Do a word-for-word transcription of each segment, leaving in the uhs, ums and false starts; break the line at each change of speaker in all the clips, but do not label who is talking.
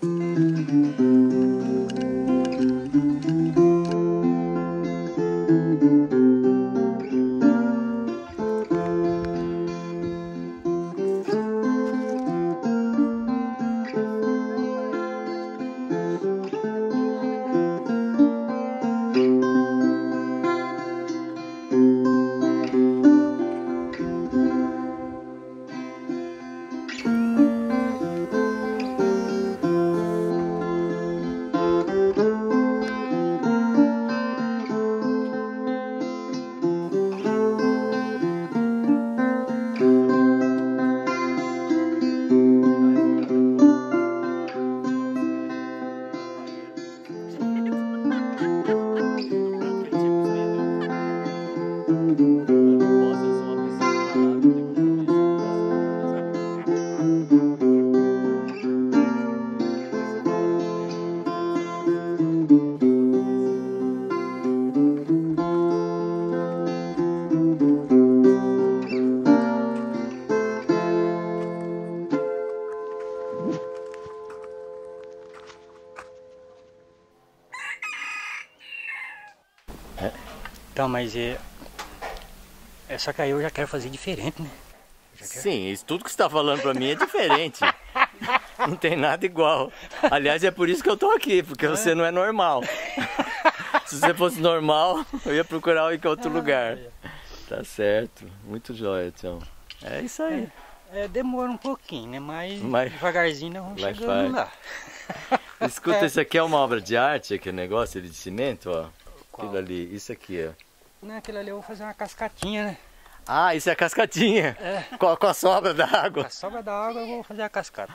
Então, mas é... é... Só que aí eu já quero fazer diferente, né? Quero...
Sim, isso tudo que você está falando pra mim é diferente. Não tem nada igual. Aliás, é por isso que eu tô aqui, porque você não é normal. Se você fosse normal, eu ia procurar em outro lugar. Tá certo. Muito jóia, então. É isso aí.
É, é, demora um pouquinho, né? Mas,
Mas
devagarzinho nós vamos chegando lá.
Escuta,
é.
Isso aqui é uma obra de arte, aquele negócio de cimento, ó.
Qual?
Aquilo ali, isso aqui, ó.
Não, aquilo ali eu vou fazer uma cascatinha, né?
Ah, isso é a cascatinha.
É.
Com, com a sobra da água.
Com a sobra da água eu vou fazer a cascata.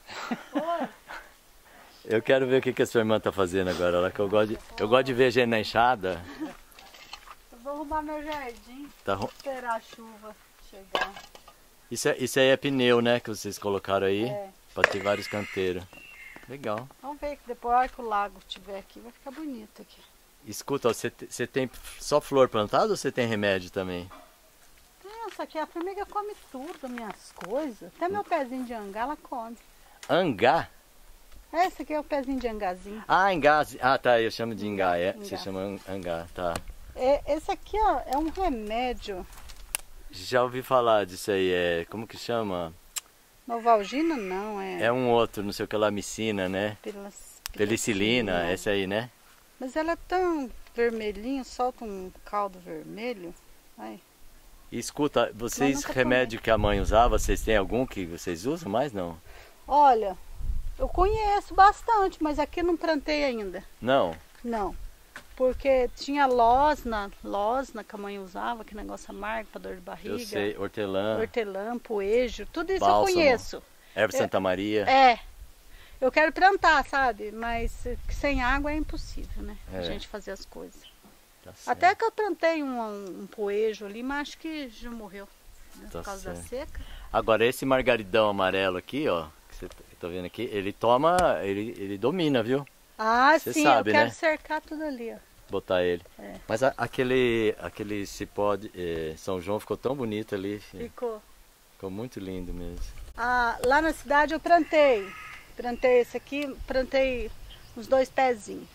Eu quero ver o que, que a sua irmã tá fazendo agora. Lá que eu gosto de, eu gosto de ver gente na enxada.
Eu vou arrumar meu jardim.
Tá,
esperar a chuva chegar.
Isso, é, isso aí é pneu, né? Que vocês colocaram aí.
É.
Pra ter vários canteiros. Legal.
Vamos ver que depois, a hora que o lago estiver aqui, vai ficar bonito aqui.
Escuta, você, você tem só flor plantada ou você tem remédio também?
Nossa, aqui a formiga come tudo, minhas coisas. Até meu pezinho de angá ela come.
Angá?
Esse aqui é o pezinho de angazinho.
Ah, engá. Ah, tá. Eu chamo de engá. É.
Engá.
Você chama angá, tá.
É, esse aqui, ó, é um remédio.
Já ouvi falar disso aí. É, como que chama?
Novalgina não, é...
É um outro, não sei o que lá, micina, né?
Pelas,
Penicilina, essa aí, né?
Mas ela é tão vermelhinha, solta um caldo vermelho. Ai.
E escuta, vocês, remédio que a mãe usava, vocês têm algum que vocês usam mais, não?
Olha, eu conheço bastante, mas aqui não plantei ainda.
Não?
Não. Porque tinha losna, losna que a mãe usava, que negócio amargo para dor de barriga.
Eu sei, hortelã.
Hortelã, poejo, tudo isso
bálsamo,
eu conheço.
Erva
eu,
Santa Maria.
É. Eu quero plantar, sabe? Mas sem água é impossível, né? É. A gente fazer as coisas. Tá Até que eu plantei um, um poejo ali, mas acho que já morreu. Né?
Tá
por causa
certo.
da seca.
Agora esse margaridão amarelo aqui, ó, que você tá vendo aqui, ele toma, ele, ele domina, viu?
Ah,
Cê
sim,
sabe,
eu quero
né?
cercar tudo ali, ó.
Botar ele.
É.
Mas a, aquele, aquele cipó de eh, São João ficou tão bonito ali. Filho.
Ficou.
Ficou muito lindo mesmo.
Ah, lá na cidade eu plantei. Plantei esse aqui, plantei uns dois pezinhos.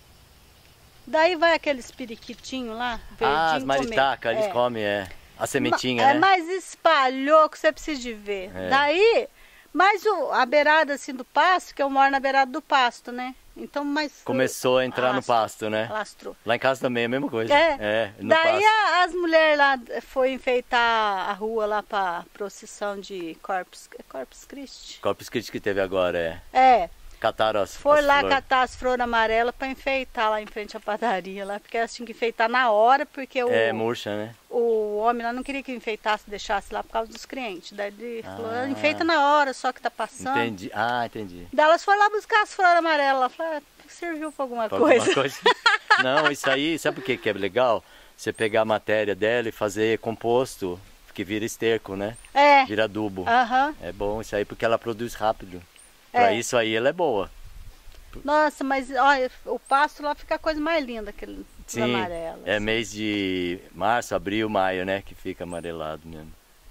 Daí vai aqueles periquitinhos lá, verdinho.
Ah, as maritacas, eles
é.
comem, é. A sementinha,
Ma
né?
É, mas espalhou que você precisa de ver.
É.
Daí, mais o, a beirada assim do pasto, que eu moro na beirada do pasto, né? Então, mas...
Começou a entrar
alastrou,
no pasto, né?
Alastrou.
Lá em casa também é a mesma coisa.
É.
é no
Daí
pasto.
a, as mulheres lá foi enfeitar a rua lá para procissão de Corpus, Corpus Christi.
Corpus Christi que teve agora, é.
É.
Cataram as
Foi
as
lá
flores.
catar as flores amarelas para enfeitar lá em frente à padaria lá, porque elas tinham que enfeitar na hora, porque o,
É, murcha, né?
o homem lá não queria que enfeitasse, deixasse lá por causa dos clientes. Daí ele
Ah.
falou, enfeita na hora, só que tá passando.
Entendi. Ah, entendi.
Daí elas foram lá buscar as flores amarelas lá, falei, ah, serviu para alguma
Pra
coisa.
alguma coisa. Não, isso aí, sabe por que que é legal? Você pegar a matéria dela e fazer composto, que vira esterco, né?
É.
Vira adubo.
Aham.
É bom isso aí porque ela produz rápido. Pra
É.
isso aí ela é boa.
Nossa, mas olha, o pasto lá fica a coisa mais linda, aquele
Sim,
amarelo.
é
assim.
mês de março, abril, maio, né? Que fica amarelado mesmo.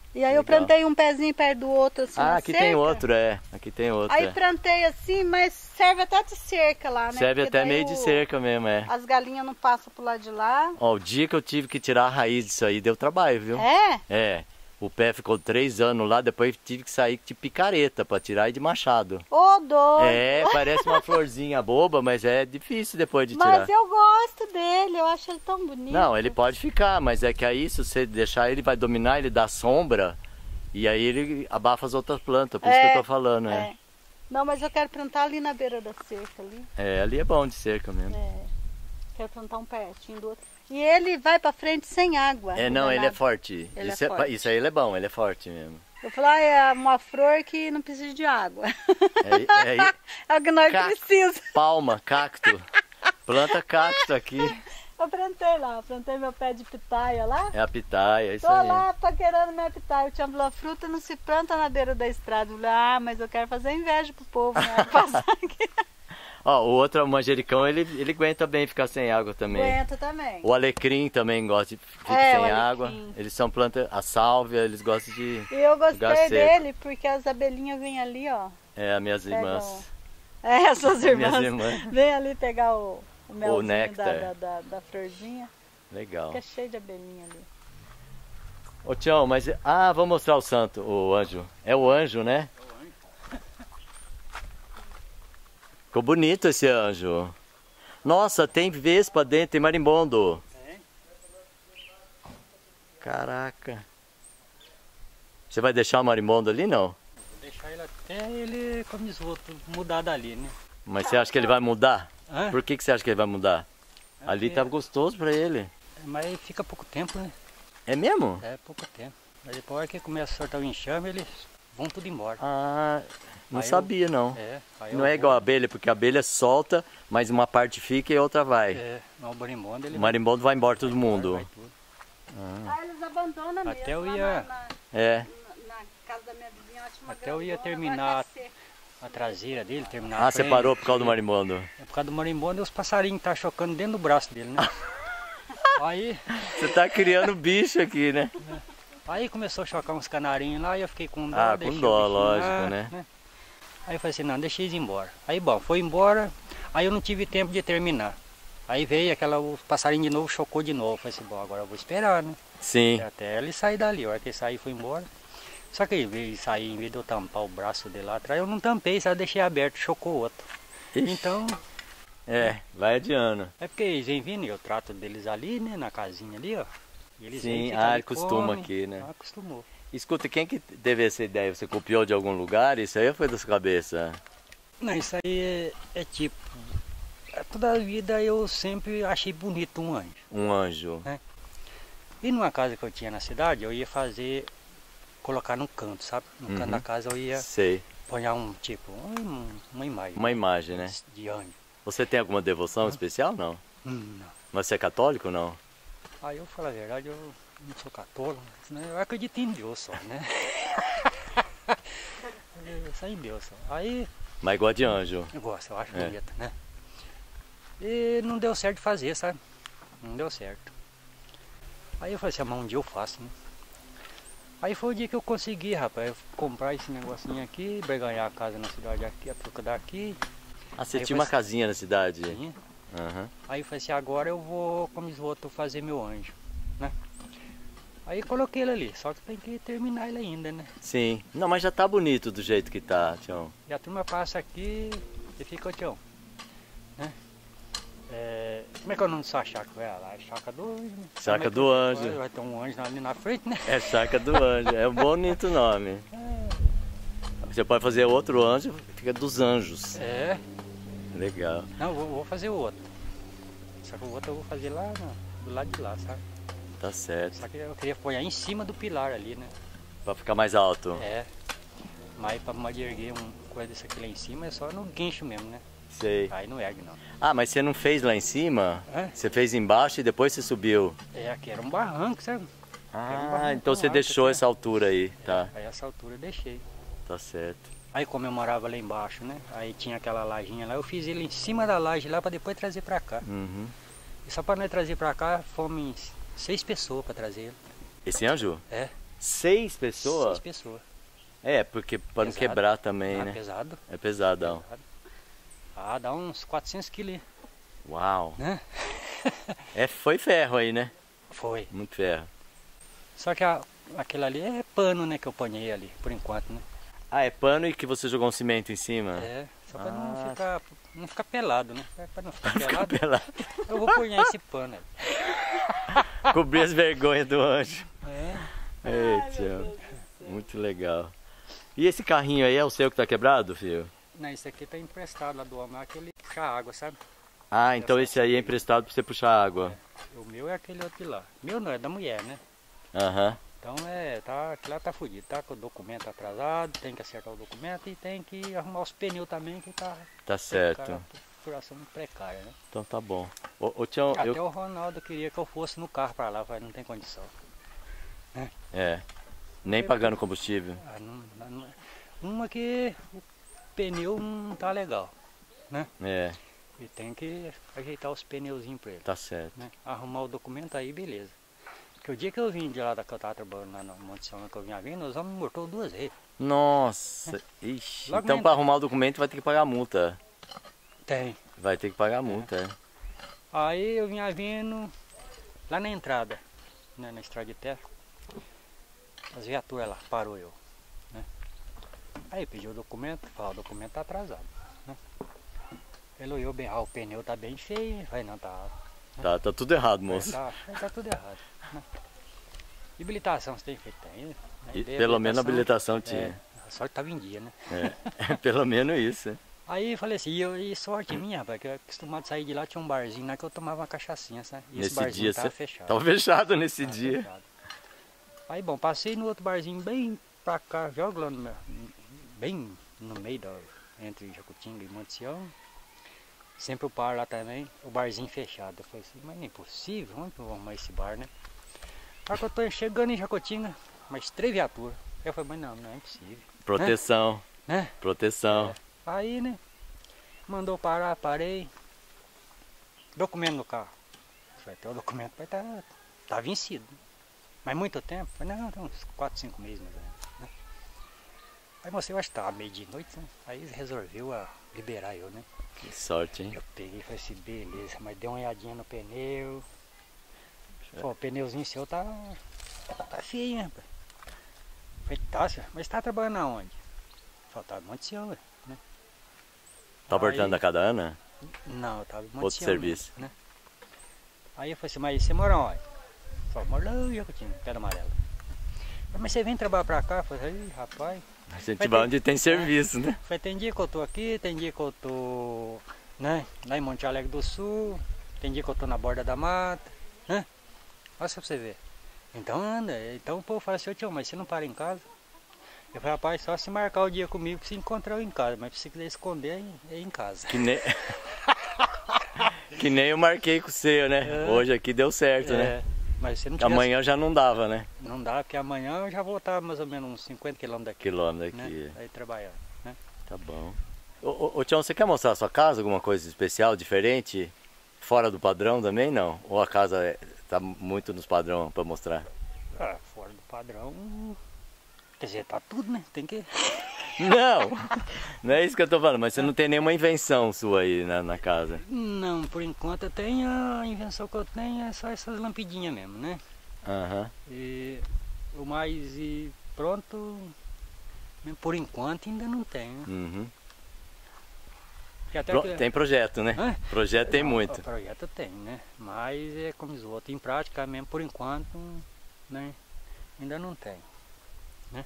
E aí eu plantei um pezinho perto do outro, assim,
Ah, aqui
cerca.
tem outro, é. Aqui tem outro.
Aí
é.
plantei assim, mas serve até de cerca lá, né?
Serve
Porque
até meio
o...
de cerca mesmo, é.
As galinhas não passam pro lado de lá.
Ó, o dia que eu tive que tirar a raiz disso aí, deu trabalho, viu?
É?
É. O pé ficou três anos lá, depois tive que sair de picareta pra tirar e de machado.
Ô, doido!
É, parece uma florzinha boba, mas é difícil depois de tirar.
Mas eu gosto dele, eu acho ele tão bonito.
Não, ele pode ficar, mas é que aí se você deixar ele vai dominar, ele dá sombra e aí ele abafa as outras plantas, por
É,
isso que eu tô falando, é.
É. Não, mas eu quero plantar ali na beira da cerca ali.
É, ali é bom de cerca mesmo.
É. Quero plantar um pertinho do outro. E ele vai pra frente sem água.
É,
o
não, ele é
danado.
forte.
Ele
isso,
é
é-
forte.
isso aí ele é bom, ele é forte mesmo.
Eu falei, ah, é uma flor que não precisa de água.
É, é,
É o que nós
Ca-
precisamos.
palma, cacto. Planta cacto aqui.
Eu plantei lá, plantei meu pé de pitaia lá.
É a pitaia, é isso
Tô
aí.
lá paquerando minha pitaia. O Tião falou, fruta não se planta na beira da estrada. Eu falei, ah, mas eu quero fazer inveja pro povo, né? Passar aqui.
Ó, o outro, o manjericão, ele, ele aguenta bem ficar sem água também.
Aguenta também.
O alecrim também gosta de ficar
É, o
sem
alecrim.
água. Eles são plantas, a sálvia, eles gostam de...
E eu
lugar
gostei
seco.
dele porque as abelhinhas vêm ali, ó.
É, as minhas
Pegam-
irmãs.
É, as suas irmãs.
Minhas irmãs.
Vem ali pegar o, o melzinho
néctar.
da, da, da, da florzinha.
Legal.
Fica cheio de abelhinha ali.
Ô Tião, mas... Ah, vou mostrar o santo, o anjo. É o anjo, né? Ficou bonito esse anjo. Nossa, tem vespa dentro, tem marimbondo.
Tem.
Caraca. Você vai deixar o marimbondo ali, não?
Vou deixar ele até ele, como diz o outro, mudar dali, né?
Mas você acha que ele vai mudar?
Hã?
Por que, que você acha que ele vai mudar?
É
Ali
porque-
tá gostoso pra ele.
Mas fica pouco tempo, né?
É mesmo?
É pouco tempo. Mas depois a hora que começa a soltar o enxame, eles vão tudo embora.
Ah, não
Aí eu-
sabia não.
É, aí
Não
eu
é
vou-
igual a abelha, porque a abelha solta, mas uma parte fica e a outra vai.
É, não, o marimbondo ele
O marimbondo vai embora todo
vai embora,
mundo.
vai tudo.
Ah, eles abandonam mesmo.
Até eu
lá
ia-
Na, na,
É.
na- na casa da minha vizinha, ela tinha uma
Até eu ia
grandona,
terminar
agora tá seco.
A traseira dele, terminar
Ah,
a
você
frente.
parou por causa do marimbondo.
É por causa do marimbondo e os passarinhos tá chocando dentro do braço dele, né? Aí,
Você tá criando bicho aqui, né?
aí começou a chocar uns canarinhos lá e eu fiquei com dó.
Ah, com
deixei o
dó,
bichinho
lógico,
lá,
né?
Aí eu falei assim, não, deixa eles embora. Aí bom, foi embora, aí eu não tive tempo de terminar. Aí veio aquela, o passarinho de novo, chocou de novo. Eu falei assim, bom, agora eu vou esperar, né?
Sim.
Até ele sair dali, a hora que ele sair foi embora. Só que ele veio sair, em vez de eu tampar o braço dele lá atrás, eu não tampei, só deixei aberto, chocou o outro.
Ixi.
Então,
É, vai adiando.
é porque eles vêm vindo e eu trato deles ali, né, na casinha ali, ó. E eles
Sim,
vêm, ficam
ah,
ali,
costuma
comem.
aqui, né?
Ah, acostumou.
Escuta, quem que teve essa ideia? Você copiou de algum lugar? Isso aí foi da sua cabeça?
Não, isso aí é, é tipo, é, toda a vida eu sempre achei bonito um anjo.
Um anjo.
E numa casa que eu tinha na cidade, eu ia fazer, colocar num canto, sabe? No
Uhum.
canto da casa eu ia
Sei.
pôr um tipo, um, uma imagem.
Uma imagem, né?
De anjo.
Você tem alguma devoção especial? Não.
Hum, não.
Mas você é católico ou não?
Aí eu falo a verdade, eu não sou católico, né? Eu acredito em Deus só, né? Eu só em Deus só. Aí
Mas igual de anjo.
eu gosto, eu acho
É.
bonito, né? E não deu certo de fazer, sabe? Não deu certo. Aí eu falei assim, mas um dia eu faço, né? Aí foi o dia que eu consegui, rapaz, eu comprar esse negocinho aqui, ganhar a casa na cidade aqui, a troca daqui.
Ah, você
Aí
tinha
vai
uma
ser-
casinha na cidade?
Tinha.
Aham.
Aí eu falei assim, agora eu vou, como diz o outro, fazer meu anjo, né? Aí coloquei ele ali, só que tem que terminar ele ainda, né?
Sim. Não, mas já tá bonito do jeito que tá, Tião.
E a turma passa aqui e fica o Tião, né? É, como é que é o nome dessa chácara? Vai lá, é chácara do anjo, né?
Chácara
Como é que
do anjo.
Vai, vai ter um anjo ali na frente, né?
É Chácara do Anjo. É um bonito nome. Você pode fazer outro anjo, fica dos anjos.
É,
Legal.
não, vou, vou fazer o outro. Só que o outro eu vou fazer lá no- do lado de lá, sabe?
Tá certo.
Só que eu queria pôr em cima do pilar ali, né?
Pra ficar mais alto.
É. Mas pra mais erguer uma coisa dessa aqui lá em cima é só no guincho mesmo, né?
Sei.
Aí não ergue não.
Ah, mas você não fez lá em cima?
É?
Você fez embaixo e depois você subiu?
É, aqui era um barranco, sabe? Era um
Ah,
barranco
então você
alto
deixou
aqui,
essa altura aí, tá?
Aí essa altura eu deixei.
Tá certo.
Aí como eu morava lá embaixo, né? Aí tinha aquela lajinha lá, eu fiz ele em cima da laje lá pra depois trazer pra cá.
Uhum.
E só pra nós trazer pra cá, fomos em seis pessoas pra trazer ele.
Esse anjo?
É.
Seis pessoas?
Seis pessoas.
É, porque para não quebrar também,
ah,
né?
É pesado.
É pesadão.
Pesado. Ah, dá uns quatrocentos quilos.
Uau!
Né?
É, foi ferro aí, né?
Foi.
Muito ferro.
Só que a, aquele ali é pano, né, que eu ponhei ali, por enquanto, né?
Ah, é pano e que você jogou um cimento em cima?
É, só pra
Ah.
não ficar, não ficar pelado, né? Pra não ficar
Fica
pelado,
pelado.
eu vou pôr esse pano aí.
Cobrir as vergonhas do anjo.
É.
Ei, tio. Muito legal. E esse carrinho aí é o seu que tá quebrado, filho?
Não, esse aqui tá emprestado lá do homem, lá que ele puxa água, sabe?
Ah, então esse aí é emprestado pra você puxar água.
É. O meu é aquele outro lá. Meu não, é da mulher, né?
Aham.
Então é, tá, aquilo lá tá fudido, tá com o documento atrasado, tem que acertar o documento e tem que arrumar os pneus também, que tá...
Tá certo.
Situação precária, né?
Então tá bom. Ô, ô Tião,
Até
eu...
o Ronaldo queria que eu fosse no carro pra lá, mas não tem condição.
É. Nem pagando combustível.
Ah, não, não, uma que o pneu não tá legal, né?
É,
E tem que ajeitar os pneuzinhos pra ele,
tá certo.
né? Arrumar o documento aí, beleza. Porque o dia que eu vim de lá da que eu tava trabalhando lá no Monte São, que eu vinha vindo, os homens me mortou duas vezes.
Nossa, ixi.
Logo
Então
mesmo.
pra arrumar o documento vai ter que pagar multa.
Tem.
Vai ter que pagar multa, é.
Aí eu vinha vindo lá na entrada, né, na estrada de terra. As viaturas lá, parou eu. Né? Aí pedi o documento, falou, o documento tá atrasado. Né? Ele olhou bem, ah, o pneu tá bem feio. Falei, não, tá.
Tá, tá tudo errado, moço.
Tá, tá tudo errado. Né? E habilitação você tem feito? Tem, né?
E
Dei
pelo menos a habilitação tinha.
É, a sorte tava em dia, né?
É, pelo menos isso.
Aí eu falei assim, e, eu, e sorte minha, rapaz, que eu acostumado a sair de lá, tinha um barzinho lá que eu tomava uma cachaçinha, sabe? E esse
Nesse
barzinho
dia
tava
você
fechado.
tava fechado nesse
Tava
dia.
fechado. Aí bom, passei no outro barzinho bem pra cá, jogo lá no, meu- bem no meio da, entre Jacutinga e Monte Sião. Sempre eu paro lá também, o barzinho fechado. Eu falei assim, mas não é possível, onde que eu vou arrumar esse bar, né? Aí que eu tô chegando em Jacutinga, mas três viaturas. Eu falei, mas não, não é impossível.
Proteção,
Né?
proteção.
Aí, né? Mandou parar, parei. Documento no carro. Falei, até o documento vai estar tá, tá vencido. Mas muito tempo? Falei, não, tem uns quatro, cinco meses mais ou menos. Né? Aí você, eu acho que estava meio de noite, né? Aí resolveu a liberar eu, né?
Que sorte, hein?
Eu peguei e falei assim, beleza, mas dei uma olhadinha no pneu. Pô, o pneuzinho seu tá, tá feio, hein, rapaz? Falei, tá, senhor, mas você tá trabalhando aonde? Falei, tá no Monte Sião, ué, né?
Tá portando
Aí-
a cada Ana?
Não, eu tava em Monte
Outro
Sião,
serviço.
Né? Aí eu falei assim, mas você mora onde? Falei, moro lá em Jacutinga, Pedra Amarela. Falei, mas você vem trabalhar pra cá? Eu falei, aí, rapaz.
A gente
Vai
vai
ter-
onde tem serviço, né?
Falei, tem dia que eu tô aqui, tem dia que eu tô, né, lá em Monte Alegre do Sul, tem dia que eu tô na borda da mata, né? Olha só pra você ver. Então anda, então o povo fala assim, ô tio, mas você não para em casa? Eu falei, rapaz, só se marcar o dia comigo que se encontrar eu em casa, mas se você quiser esconder, é em casa.
Que nem... que nem eu marquei com o seu, né?
É.
Hoje aqui deu certo, né?
É, mas se não tivesse,
Amanhã já não dava, né?
não dá, porque amanhã eu já vou estar mais ou menos uns cinquenta quilômetros daqui,
Quilômetro
né?
aqui.
Aí trabalhando, né?
Tá bom. Ô, ô, ô Tião, você quer mostrar a sua casa? Alguma coisa especial, diferente? Fora do padrão também, não? Ou a casa é- tá muito nos padrão pra mostrar?
Ah, fora do padrão, quer dizer, tá tudo, né? Tem que...
Não! Não é isso que eu tô falando, mas você não tem nenhuma invenção sua aí na, na casa.
Não, por enquanto eu tenho, a invenção que eu tenho é só essas lampidinhas mesmo, né?
Aham.
E o mais e pronto, por enquanto ainda não tenho.
Uhum.
Porque até
Pro-
que-
Tem projeto, né?
Hã?
Projeto tem
Não,
muito.
O projeto tem, né? Mas é como diz o outro, em prática mesmo, por enquanto, né? Ainda não tem. Né?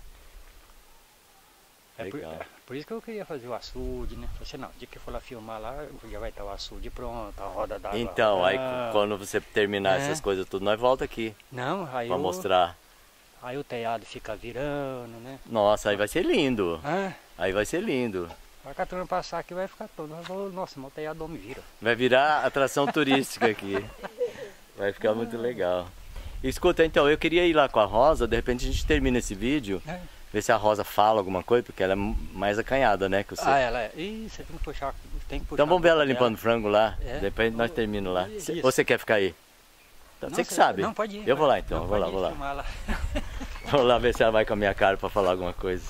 É por,
Legal.
é por isso que eu queria fazer o açude, né? Falei assim, não, o dia que eu for lá filmar lá, já vai estar o açude pronto, a roda d'água.
Então, aí
Ah,
quando você terminar
É.
essas coisas tudo, nós volta aqui
Não, aí,
pra
o,
mostrar.
aí o telhado fica virando, né?
Nossa, aí vai ser lindo.
Ah,
Aí vai ser lindo.
a hora que a turma passar aqui vai ficar todo. Nós vamos, nossa, meu telhado me vira.
Vai virar atração turística aqui. Vai ficar muito legal. Escuta, então, eu queria ir lá com a Rosa, de repente a gente termina esse vídeo,
É.
ver se a Rosa fala alguma coisa, porque ela é mais acanhada, né, que você.
Ah, ela é. Ih, você tem que puxar. Tem que puxar
Então vamos ver
a
ela
boca
limpando
dela.
frango lá,
É.
depois nós terminamos lá.
Isso.
Cê- Ou você quer ficar aí? Então,
Não,
você que
cê-
sabe.
Não, pode ir.
Eu vou lá
vai.
então,
Não,
vou lá,
pode
vou
ir
lá.
filmar lá.
Vou lá ver se ela vai com a minha cara pra falar alguma coisa.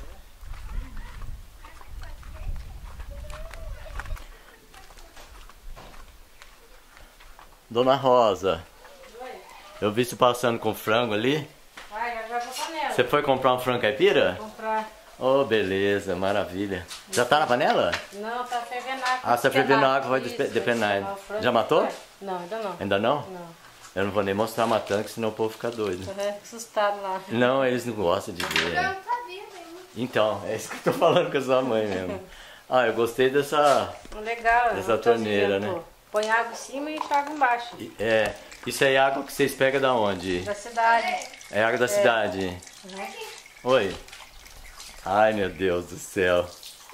Dona Rosa, eu vi você passando com frango ali.
Vai, já vai pra panela.
Você foi comprar um frango caipira?
Comprar.
Oh, beleza, maravilha. Já tá na panela?
Não, tá fervendo água.
Ah, você tá fervendo água, vai despenar. Já matou?
Não, ainda não.
Ainda não?
Não.
Eu não vou nem mostrar matando, que senão o povo fica doido.
Tô assustado lá.
Não, eles não gostam de ver. Então, é isso que eu tô falando com a sua mãe mesmo. Ah, eu gostei dessa...
Legal.
Dessa torneira, né?
Põe água em cima e água embaixo.
É, isso aí é água que vocês pegam da onde?
Da cidade.
É água da cidade?
Uhum.
Oi. Ai, meu Deus do céu.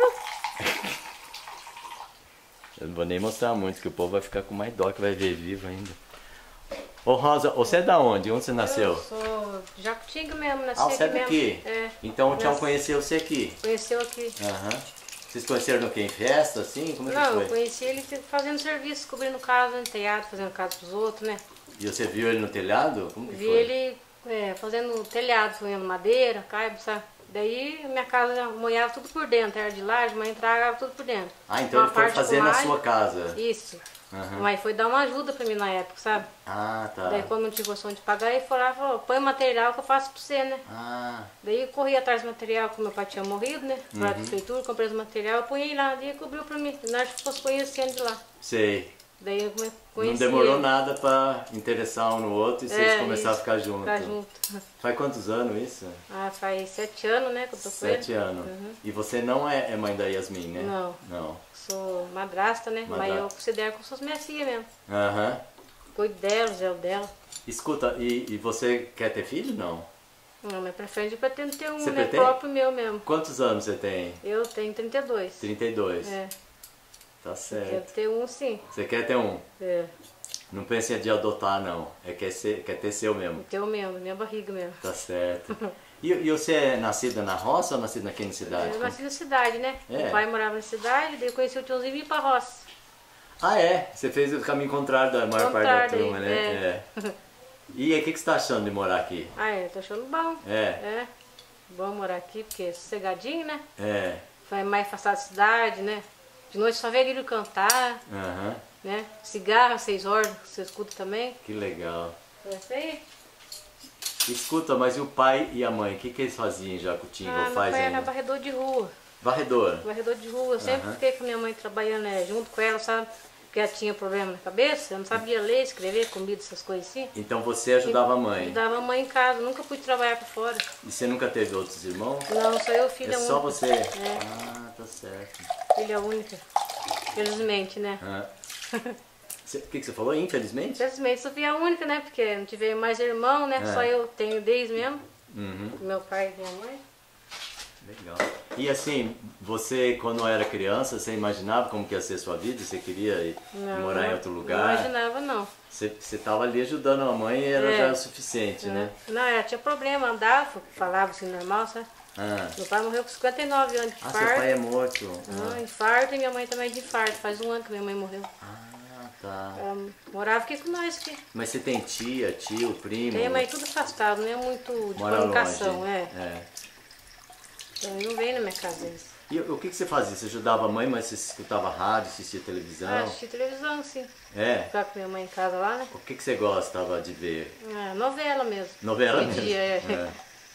Eu não vou nem mostrar muito, que o povo vai ficar com mais dó, que vai ver vivo ainda. Ô Rosa, você é da onde? Onde você nasceu?
Eu sou Jacutinga mesmo, nasci
Ah, você é
aqui
daqui?
mesmo. É.
Então o Tião
Nasci-
conheceu você aqui?
Conheceu aqui.
Aham. Vocês conheceram no quê? Em festa, assim? Como é que
Não,
foi?
eu conheci ele fazendo serviço, cobrindo casa no teatro, fazendo casa pros outros, né?
E você viu ele no telhado? Como que
Vi
foi?
ele é, fazendo telhado, fazendo madeira, caibo, sabe? Daí minha casa já molhava tudo por dentro, era de laje, mas entrava tudo por dentro.
Ah, então
Uma
ele foi
parte
fazer
com
na
laje,
sua casa.
Isso.
Aham.
Mas foi dar uma ajuda pra mim na época, sabe?
Ah, tá.
Daí quando não tinha condição de pagar, ele foi lá e falou, põe o material que eu faço pra você, né?
Ah,
Daí eu corri atrás do material, que meu pai tinha morrido, né? Fui
Uhum.
lá da prefeitura, comprei os material, eu punhei lá, daí cobriu pra mim. Nós ficamos conhecendo de lá.
sei.
Daí eu come-
Não
conheci
demorou
ele.
nada pra interessar um no outro e vocês
É,
começaram
isso,
a ficar juntos.
Ficar junto.
Faz quantos anos isso?
Ah, faz sete anos, né, que eu tô com ele.
Sete anos.
Uhum.
E você não é, é mãe da Yasmin, né?
Não.
Não.
Sou madrasta, né?
Madrasta.
Mas eu considero que eu sou minha filha mesmo.
Aham.
Cuido dela, zelo dela.
Escuta, e, e você quer ter filho? Não.
Não, mas pretendo, pretendo ter um
Você
né,
pretende?
próprio meu mesmo.
Quantos anos você tem?
Eu tenho trinta e dois.
trinta e dois.
É,
Tá
quero
certo.
ter um sim.
Você quer ter um?
É,
Não pense de adotar, não. É quer, ser, quer ter seu mesmo.
ter o mesmo, minha barriga mesmo.
Tá certo. E, e você é nascida na roça ou nascida aqui na cidade?
Eu nasci na cidade, né?
É.
Meu pai morava na cidade, daí eu conheci o tiozinho e vim pra roça.
Ah, é? Você fez o caminho contrário da maior parte da
Contrário,
turma, né?
é.
É. E aí, o que, que você tá achando de morar aqui?
Ah, é, tô achando bom.
É,
É, bom morar aqui, porque é sossegadinho, né?
é.
Foi mais afastado da cidade, né? De noite só vê ele cantar,
Aham.
né? Cigarro, seis horas, você escuta também.
Que legal.
É isso aí.
Escuta, mas e o pai e a mãe? O que, que eles faziam em Jacutinga?
Ah,
ou
meu
faz
pai era
ainda?
varredor de rua.
Varredor.
Varredor de rua. Eu sempre
Aham.
fiquei com minha mãe trabalhando né, junto com ela, sabe? Porque ela tinha problema na cabeça, eu não sabia ler, escrever, comida, essas coisas assim.
Então você ajudava a mãe.
Ajudava a mãe em casa, nunca pude trabalhar por fora.
E você nunca teve outros irmãos?
Não, sou eu
É
filha única.
só você?
É,
Ah, tá certo.
filha única. Felizmente, né?
Ah. Cê- O que, que você falou? Infelizmente?
Felizmente sou filha única, né? Porque não tive mais irmão, né?
É.
Só eu tenho desde mesmo.
Uhum.
Meu pai e minha mãe.
Legal. E assim, você quando era criança, você imaginava como que ia ser sua vida? Você queria ir
Não,
morar em
não-
outro
Não
lugar?
imaginava, não.
Você estava ali ajudando a mãe e era
É.
já o suficiente, né?
Não, ela tinha problema, andava, falava assim normal, sabe?
Ah,
Meu pai morreu com cinquenta e nove anos de
ah
infarto.
seu pai é morto.
Ah, infarto e minha mãe também de infarto. Faz um ano que minha mãe morreu.
Ah, tá.
Ela morava aqui com nós aqui.
Mas você tem tia, tio, primo?
Tem, mas tudo afastado, não é muito de
Mora
comunicação,
longe.
é.
É.
Então não vem na minha casa isso.
E o que, que você fazia? Você ajudava a mãe, mas você escutava rádio, assistia televisão?
Ah, assisti televisão, sim.
É.
Ficar com minha mãe em casa lá, né?
O que, que você gostava de ver?
Ah, novela mesmo.
Novela
Todo
mesmo?
dia, é.
É.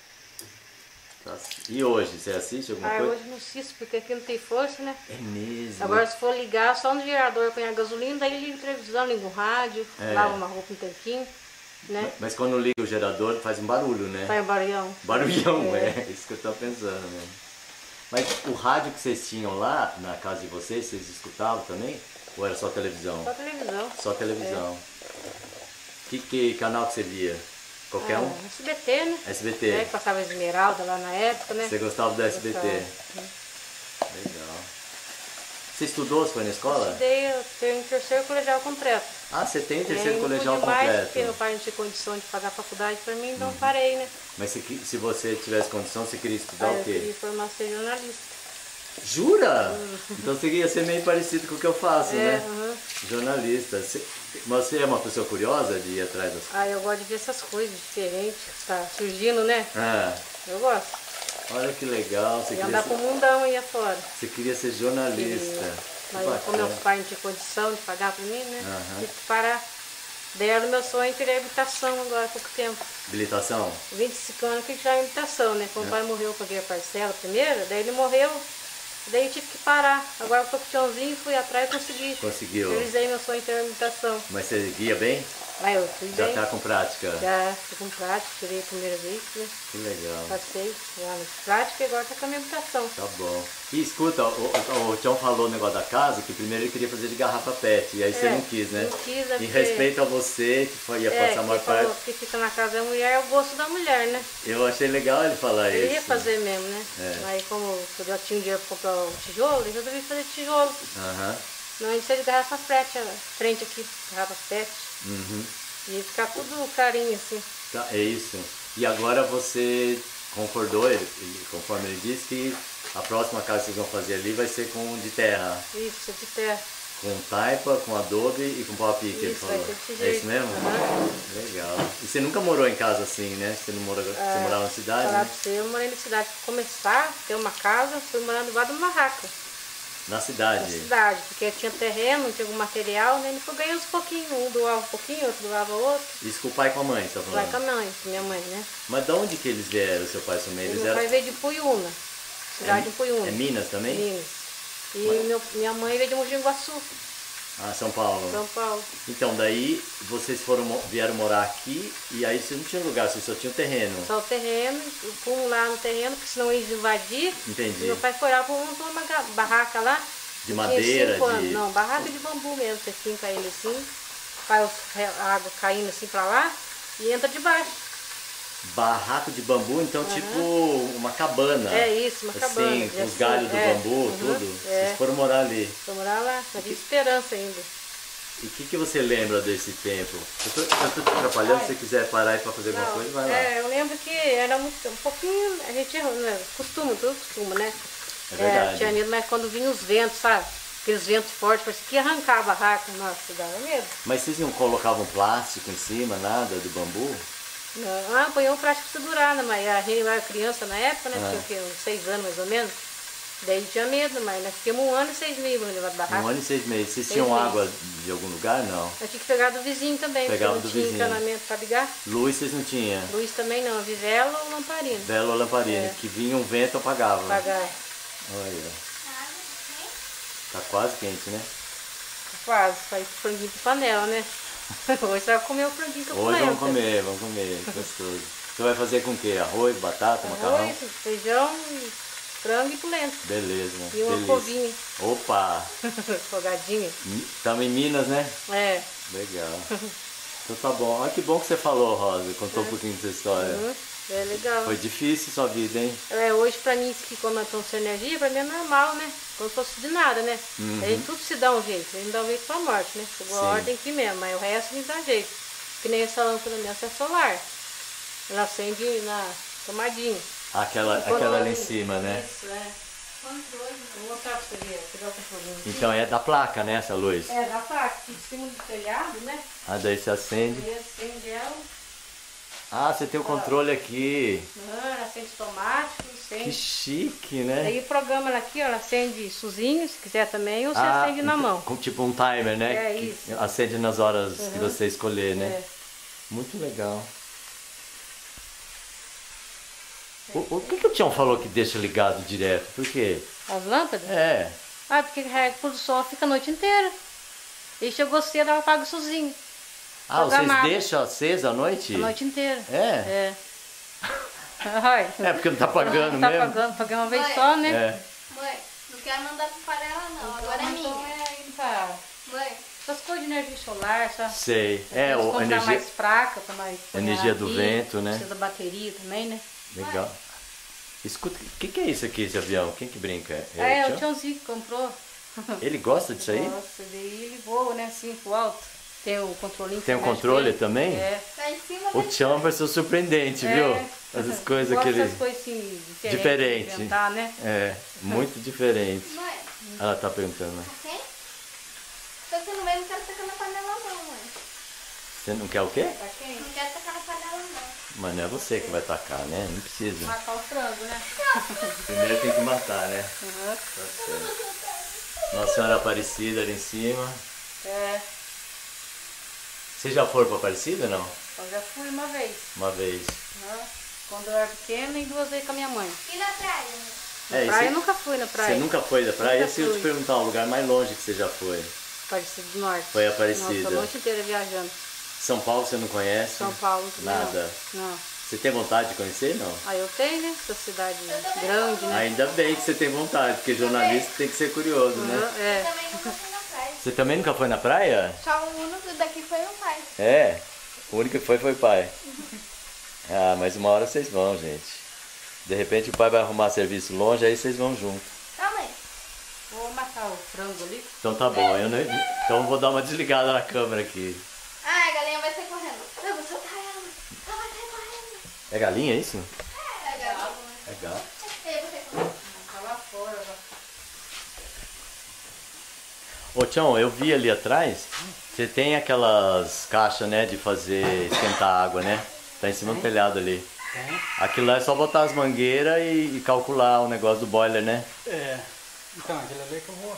Tá. E hoje, você assiste alguma
Ah,
coisa?
hoje não assisto, porque aqui não tem força, né?
É mesmo.
Agora se for ligar só no gerador, põe a gasolina, daí liga a televisão, liga o rádio,
É.
lava uma roupa um tempinho, né?
Mas quando liga o gerador faz um barulho, né?
Vai o barulhão.
Barulhão,
É.
é. Isso que eu tô pensando mesmo. Mas o rádio que vocês tinham lá na casa de vocês, vocês escutavam também? Ou era só televisão?
Só televisão.
Só televisão. Que, que canal que você via? Qualquer um?
Ah, S B T, né?
S B T.
É, que passava Esmeralda lá na época, né?
Você gostava do S B T?
Gostava.
Legal. Você estudou? Você foi na escola?
Estudei, eu tenho terceiro colegial completo.
Ah, você tem
E aí
terceiro
não
colegial
pude mais, porque meu
completo.
pai não tinha condição de pagar a faculdade pra mim, então parei, né?
Mas se, se você tivesse condição, você queria estudar
Aí
o
eu queria
quê?
formar ser jornalista.
Jura? Uhum. Então você ia ser meio parecido com o que eu faço,
é,
né?
Uhum.
Jornalista. Você, você é uma pessoa curiosa de ir atrás das coisas?
Ah, eu gosto de ver essas coisas diferentes que tá surgindo, né?
Ah.
Eu gosto.
Olha que legal. Você
e
queria
andar
ser...
pro mundão aí afora.
Você queria ser jornalista.
Mas como meu pai não tinha condição de pagar pra mim, né?
Uhum.
Tive que parar. Daí era o meu sonho, tirei habilitação agora há pouco tempo.
Habilitação?
vinte e cinco anos que eu tirei habilitação, né? Quando é. o pai morreu, eu paguei a parcela primeiro, daí ele morreu, daí tive que parar. Agora eu tô com o tchãozinho, fui atrás e consegui.
Conseguiu?
Realizei meu sonho de ter habilitação.
Mas você guia bem?
Ah, eu fui
Já
bem.
tá com prática?
Já, tô com prática, tirei a primeira vez, né?
Que legal.
Passei já na prática e agora tá com a minha habilitação.
Tá bom. E escuta, o, o, o Tião falou o negócio da casa, que primeiro ele queria fazer de garrafa pet, e aí é, você não quis, né?
Não quis, é
Em respeito a você, que foi, ia
é,
passar uma
parte...
parte...
que fica na casa da mulher é o gosto da mulher, né?
Eu achei legal ele falar
ele
isso.
Ele ia fazer mesmo, né?
É.
Aí como eu já tinha dinheiro para comprar o tijolo, eu resolvi fazer tijolo.
Aham.
Não, a gente fez de garrafa pet, frente aqui, garrafa pet.
Uhum.
E ficar tudo carinho assim.
Tá, é isso. E agora você concordou, ele, conforme ele disse, que a próxima casa que vocês vão fazer ali vai ser com de terra.
Isso, de terra.
Com taipa, com adobe e com pau a pique, ele falou. É isso mesmo?
Uhum.
Legal. E você nunca morou em casa assim, né? Você não morou, é, você morava na cidade?
Falar
Né?
pra você, eu morei na cidade. Pra começar, ter uma casa, fui morando debaixo de uma barraca.
Na cidade? Na
cidade, porque tinha terreno, tinha algum material, né? Ele foi ganhando uns pouquinhos, um doava um pouquinho, outro doava outro.
Isso com o pai e com a mãe, você tá falando?
O pai com a mãe, com minha mãe, né?
Mas de onde que eles vieram, seu pai e sua mãe? Eles
meu
eram...
pai veio de Puiúna, cidade
é,
de Puiúna.
É Minas também?
Minas. E
Mas...
meu, minha mãe veio de Mogi Guaçu.
Ah, São Paulo.
São Paulo.
Então, daí vocês foram, vieram morar aqui e aí vocês não tinham lugar, vocês só tinham terreno.
Só o terreno, fomos lá no terreno, porque senão eles invadiam.
Entendi.
E meu pai foi lá, montou uma barraca lá.
De madeira? De...
Não, barraca de bambu mesmo, você finca ele assim, faz a água caindo assim pra lá e entra debaixo.
Barraco de bambu, então uhum. tipo uma cabana.
É isso, uma
assim,
cabana.
Assim, com os assim, galhos do
é,
bambu,
uhum,
tudo.
É.
Vocês foram morar ali.
Foram morar lá, mas de esperança ainda.
E o que, que você lembra desse tempo? Eu tô, eu tô te atrapalhando, se você quiser parar e para fazer alguma
não,
coisa, vai lá.
É, eu lembro que era muito, um pouquinho, a gente né, costuma, tudo costuma, né?
É verdade.
É, tinha medo, mas quando vinha os ventos, sabe? Aqueles ventos fortes, parecia que ia arrancar a barraca, nossa, dava medo.
Mas vocês não colocavam plástico em cima, nada do bambu?
Não, ah, põe um plástico pra segurar, né? Mas a gente era criança na época, né?
Ah.
Tinha uns seis anos mais ou menos. Daí tinha medo, mas nós ficamos um ano e seis meses no negócio da barraca.
Um ano e seis meses. Vocês
seis
tinham
meses.
água de algum lugar? Não.
Eu tinha que pegar do vizinho também,
Pegava
porque
do
não tinha
vizinho.
encanamento pra ligar.
Luz vocês não tinham?
Luz também não, vivela ou lamparina.
Vela ou lamparina,
É.
que vinha um vento apagava.
Apagar.
Olha. Tá quase quente, né?
Quase, faz franguinho de panela, né? Hoje vai comer o franguinho com a
Hoje vamos
polenta.
comer, vamos comer, gostoso. Você vai fazer com o quê? Arroz, batata, macarrão?
Arroz, feijão, frango e polenta.
Beleza.
E uma
delícia.
couvinha.
Opa!
Folgadinha.
Estamos em Minas, né?
É.
Legal. Então tá bom. Olha que bom que você falou, Rosa. Contou é. um pouquinho dessa história.
Uhum. É legal.
Foi difícil sua vida, hein?
É, hoje pra mim, isso que como eu tô sem energia, pra mim é normal, né? Como se fosse de nada, né?
Uhum.
Aí tudo se dá um jeito. A gente dá um jeito pra morte, né? Chegou a ordem aqui mesmo, mas o resto me dá jeito. Que nem essa lâmpada minha, essa é solar. Ela acende na tomadinha.
Aquela, aquela ali em cima, né?
Isso, é. Vou mostrar pra você ver. Pegar o controlinho.
Então é da placa, né, essa luz?
É, da placa, que em cima do telhado, né?
Ah, daí você acende.
E acende ela.
Ah, você tem o controle aqui.
Ah, ela acende automático, acende.
Que chique, né?
Aí o programa ela aqui, ó, ela acende sozinho, se quiser também, ou você
ah,
acende na mão.
Com tipo um timer, né?
É
que
isso.
Acende nas horas
Uhum.
que você escolher, né?
É.
Muito legal. O, o que, que o Tião falou que deixa ligado direto? Por quê?
As lâmpadas?
É.
Ah, porque carrega por sol, fica a noite inteira. E chegou cedo, ela apaga sozinho.
Ah, vocês
Programado.
deixam acesa à noite?
A noite inteira.
É?
É. Ai.
É porque não tá pagando
Tá
mesmo?
pagando, paguei uma vez
Mãe.
só, né?
É.
Mãe, não quero mandar pra panela não, agora é
Então
minha.
é ir pra
Mãe,
essas coisas de energia solar, só.
Sei. É, o, a
comprar
energia,
mais fraca, pra mais
energia do
aqui,
vento, né?
Precisa da bateria também, né?
Legal. Escuta, o que, que é isso aqui, esse avião? Quem que brinca? É,
É,
o
o
Tião?
Tiãozinho que comprou.
Ele gosta disso aí?
Nossa, daí ele voa, né, assim, pro alto. Tem o controle.
Tem o controle também?
É.
Tá em cima
O
da
Tchão é uma pessoa surpreendente,
É.
viu? Essas coisas que
Gosto
ele...
dessas coisas assim, diferentes.
Diferente.
de inventar, né?
É, muito diferente.
Mãe,
Ela tá perguntando, né?
tá quente? Se você não vem, não quero tacar na panela não, mãe.
Você não quer o quê?
Tá quente?
Não quero tacar na panela não.
Mas não é você que vai tacar, né? Não precisa.
Matar o frango, né?
Primeiro tem que matar, né?
Uhum.
Tá certo. Nossa Senhora Aparecida ali em cima.
É.
Você já foi pra Aparecida, não?
Eu já fui uma vez.
Uma vez.
Né? Quando eu era pequena e duas vezes com a minha mãe.
E na praia, mãe?
Na
É,
praia
você-
eu nunca fui na praia.
Você nunca foi da praia?
Nunca
Se eu te
fui.
perguntar o lugar mais longe que você já foi?
Aparecida do Norte.
Foi Aparecida.
Nossa, a noite inteira viajando.
São Paulo você não conhece?
São Paulo também
Nada.
Não. não.
Você tem vontade de conhecer, não?
Aí eu tenho, né? Essa cidade grande, né?
Ainda bem que você tem vontade, porque jornalista tem que ser curioso, né?
Uhum, é.
Também nunca fui na praia.
Você também nunca foi na praia?
Só o único daqui foi o pai.
É, o único que foi foi o pai. Ah, mas uma hora vocês vão, gente. De repente o pai vai arrumar serviço longe, aí vocês vão junto.
Tá, mãe?
Vou matar o frango ali.
Então tá bom, eu não... então eu vou dar uma desligada na câmera aqui.
Ah, a galinha vai sair correndo. Eu vou soltar ela. Ela vai sair correndo.
É galinha isso?
É, a galinha.
É gato.
Eu vou sair correndo.
Tá lá fora. Já.
Ô Tchão, eu vi ali atrás, você tem aquelas caixas, né, de fazer esquentar água, né? Tá em cima do telhado ali.
Tem.
Aquilo lá é só botar as mangueiras e, e calcular o negócio do boiler, né?
É. Então, aquele ali que eu vou.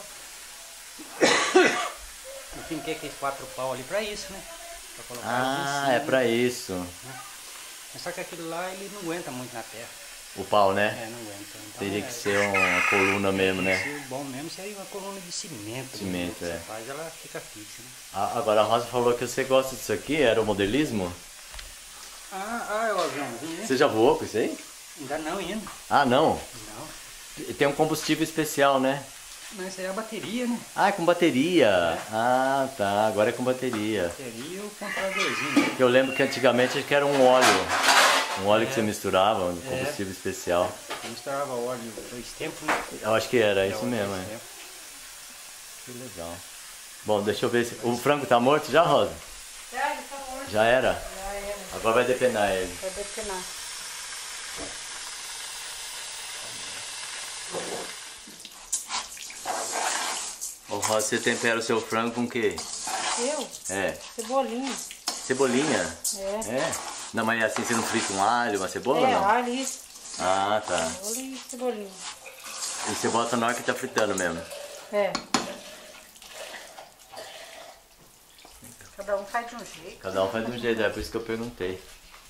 Eu finquei aqueles quatro pau ali pra isso, né? Pra colocar água em
Ah,
cima,
é
né?
pra isso.
Mas só que aquele lá ele não aguenta muito na terra.
O pau,
É,
né?
não aguenta. Então,
Teria
é,
que ser uma coluna mesmo,
tem que
né?
ser bom mesmo seria uma coluna de cimento.
Cimento,
né?
é.
Você faz, ela fica fixa, né?
Ah, agora a Rosa falou que você gosta disso aqui, era o modelismo?
Ah, ah, é o aviãozinho, né?
Você já voou com isso aí?
Ainda não ainda.
Ah, não.
Não.
Tem um combustível especial, né?
Mas isso aí é a bateria, né?
Ah, é com bateria. Ah, tá. Agora é com bateria.
Bateria e o controladorzinho. Né?
Eu lembro que antigamente acho que era um óleo. Um óleo que
É.
você misturava, um combustível especial.
Eu misturava óleo dois tempos, né?
Eu acho que era isso
Óleo
mesmo,
dois
é.
tempos.
Que legal. Bom, deixa eu ver se... O frango tá morto já, Rosa?
Já, ele tá morto.
Já era?
Já era.
Agora vai depenar ele.
Vai depenar.
Ô, Rosa, você tempera o seu frango com o quê?
Eu?
É.
Cebolinha.
Cebolinha?
É.
É? Não, mas assim você não frita um alho, uma cebola,
É,
não?
alho e
Ah, tá.
cebola e cebolinha.
E você bota na hora que tá fritando mesmo.
É. Cada um faz de um jeito.
Cada um faz de um jeito, é por isso que eu perguntei.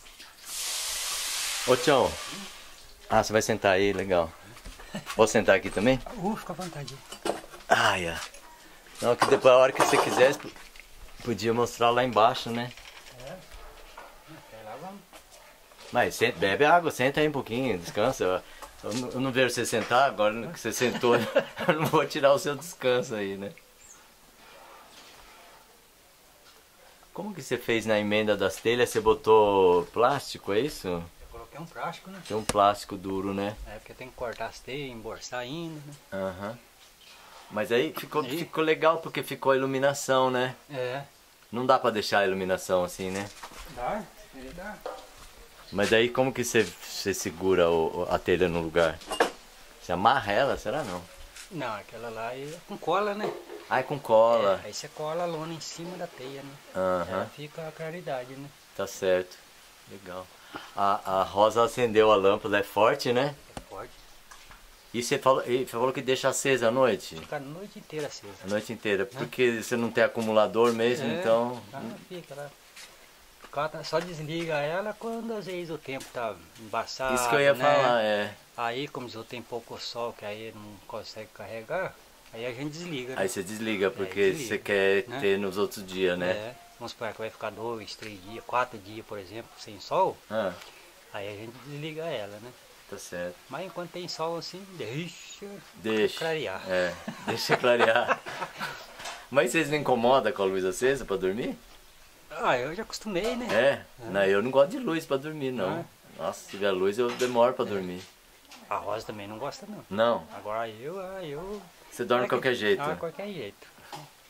Ô, Tchão. Ah, você vai sentar aí, legal. Posso sentar aqui também?
Uh, fica à vontade.
Ai, ah. Não, que depois a hora que você quisesse, podia mostrar lá embaixo, né?
Até lá vamos.
Mas senta, bebe água, senta aí um pouquinho, descansa. Eu, eu não- eu não vejo você sentar, agora que você sentou, eu não vou tirar o seu descanso aí, né? Como que você fez na emenda das telhas? Você botou plástico, é isso?
Eu coloquei um plástico, né?
Tem um plástico duro, né?
É porque tem que cortar as teias, emborçar ainda, né?
Aham. Mas aí ficou,
Aí.
ficou legal porque ficou a iluminação, né?
É.
Não dá pra deixar a iluminação assim, né?
Dá, ele dá.
Mas aí como que você, você segura o- a telha no lugar? Você amarra ela, será não?
Não, aquela lá é com cola, né?
Ah, é com cola.
É, aí você cola a lona em cima da teia, né?
Aham,
Aí fica a claridade, né?
tá certo. Legal. A, a Rosa acendeu a lâmpada, é forte, né?
É forte.
E você falou, e falou que deixa acesa à noite?
Fica a noite inteira acesa.
A noite inteira, porque você não tem acumulador mesmo,
É,
então...
ela fica lá. Fica- Só desliga ela quando às vezes o tempo tá embaçado,
Isso que eu ia
né?
falar, é.
Aí como já tem pouco sol, que aí não consegue carregar, aí a gente desliga, né?
Aí você desliga, porque
desliga,
você quer
né?
ter nos outros dias, né?
É, vamos supor que vai ficar dois, três dias, quatro dias, por exemplo, sem sol,
Ah,
aí a gente desliga ela, né?
tá certo.
Mas enquanto tem sol assim, deixa,
Deixa.
clarear.
É, deixa clarear. Mas vocês não incomodam com a luz acesa pra dormir?
Ah, eu já acostumei, né?
É? Não, eu não gosto de luz pra dormir, não. Nossa, se tiver luz eu demoro pra dormir.
A Rosa também não gosta não.
Não,
Agora eu, ah, eu...
você dorme de qualquer jeito.
Ah, qualquer jeito.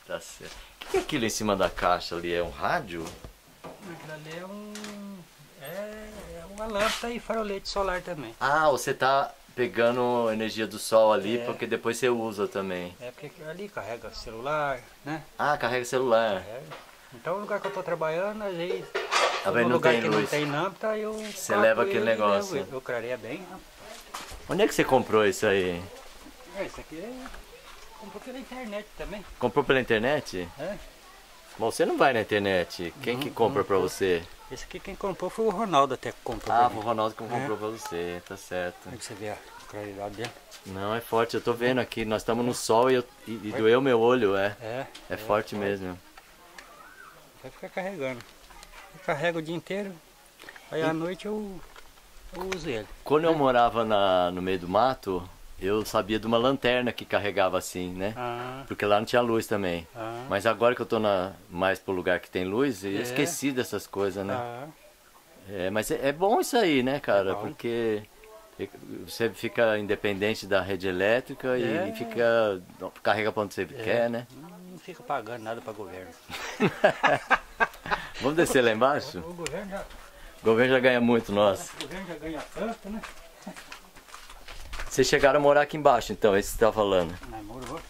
Tá certo. O que é aquilo em cima da caixa ali? É um rádio?
Aquilo ali é um... É, é uma lâmpada e farolete solar também.
Ah, você tá pegando energia do sol ali,
É.
porque depois você usa também.
É porque ali carrega celular, né?
Ah, carrega celular.
Carrega. Então o lugar que eu tô trabalhando, às vezes,
Tá vendo?
no
Não
lugar
tem
que
luz.
não tem lâmpada, eu...
Você
cato
leva aquele
ele e
negócio.
levo ele. Eu clareia bem, né?
Onde é que você comprou isso aí?
É, isso aqui é... Comprou pela internet também.
Comprou pela internet?
É.
Bom, você não vai na internet. Quem
Não,
que compra
não
pra
tô.
você?
Esse aqui quem comprou foi o Ronaldo até que comprou.
Ah,
pra
foi o
mim.
Ronaldo que comprou pra você, tá certo.
Aí você vê a claridade dele.
Não, é forte, eu tô vendo aqui, nós estamos no sol e, eu, e, e doeu meu olho, é.
É.
É forte mesmo.
Vai ficar carregando. Eu carrego o dia inteiro. Aí à noite eu, eu uso ele.
Quando eu morava na, no meio do mato, eu sabia de uma lanterna que carregava assim, né?
Ah,
Porque lá não tinha luz também.
ah,
Mas agora que eu tô na, mais pro lugar que tem luz, eu
É.
esqueci dessas coisas, né?
ah.
É, mas é, é bom isso aí, né, cara?
É bom.
Porque você fica independente da rede elétrica e
É.
fica. Carrega pra onde você quer, né?
Não fica pagando nada para governo.
Vamos descer lá embaixo?
O governo já,
O governo já ganha muito, nossa.
o governo já ganha tanto, né?
Vocês chegaram a morar aqui embaixo, então, é isso que você tá falando.
Mas morou.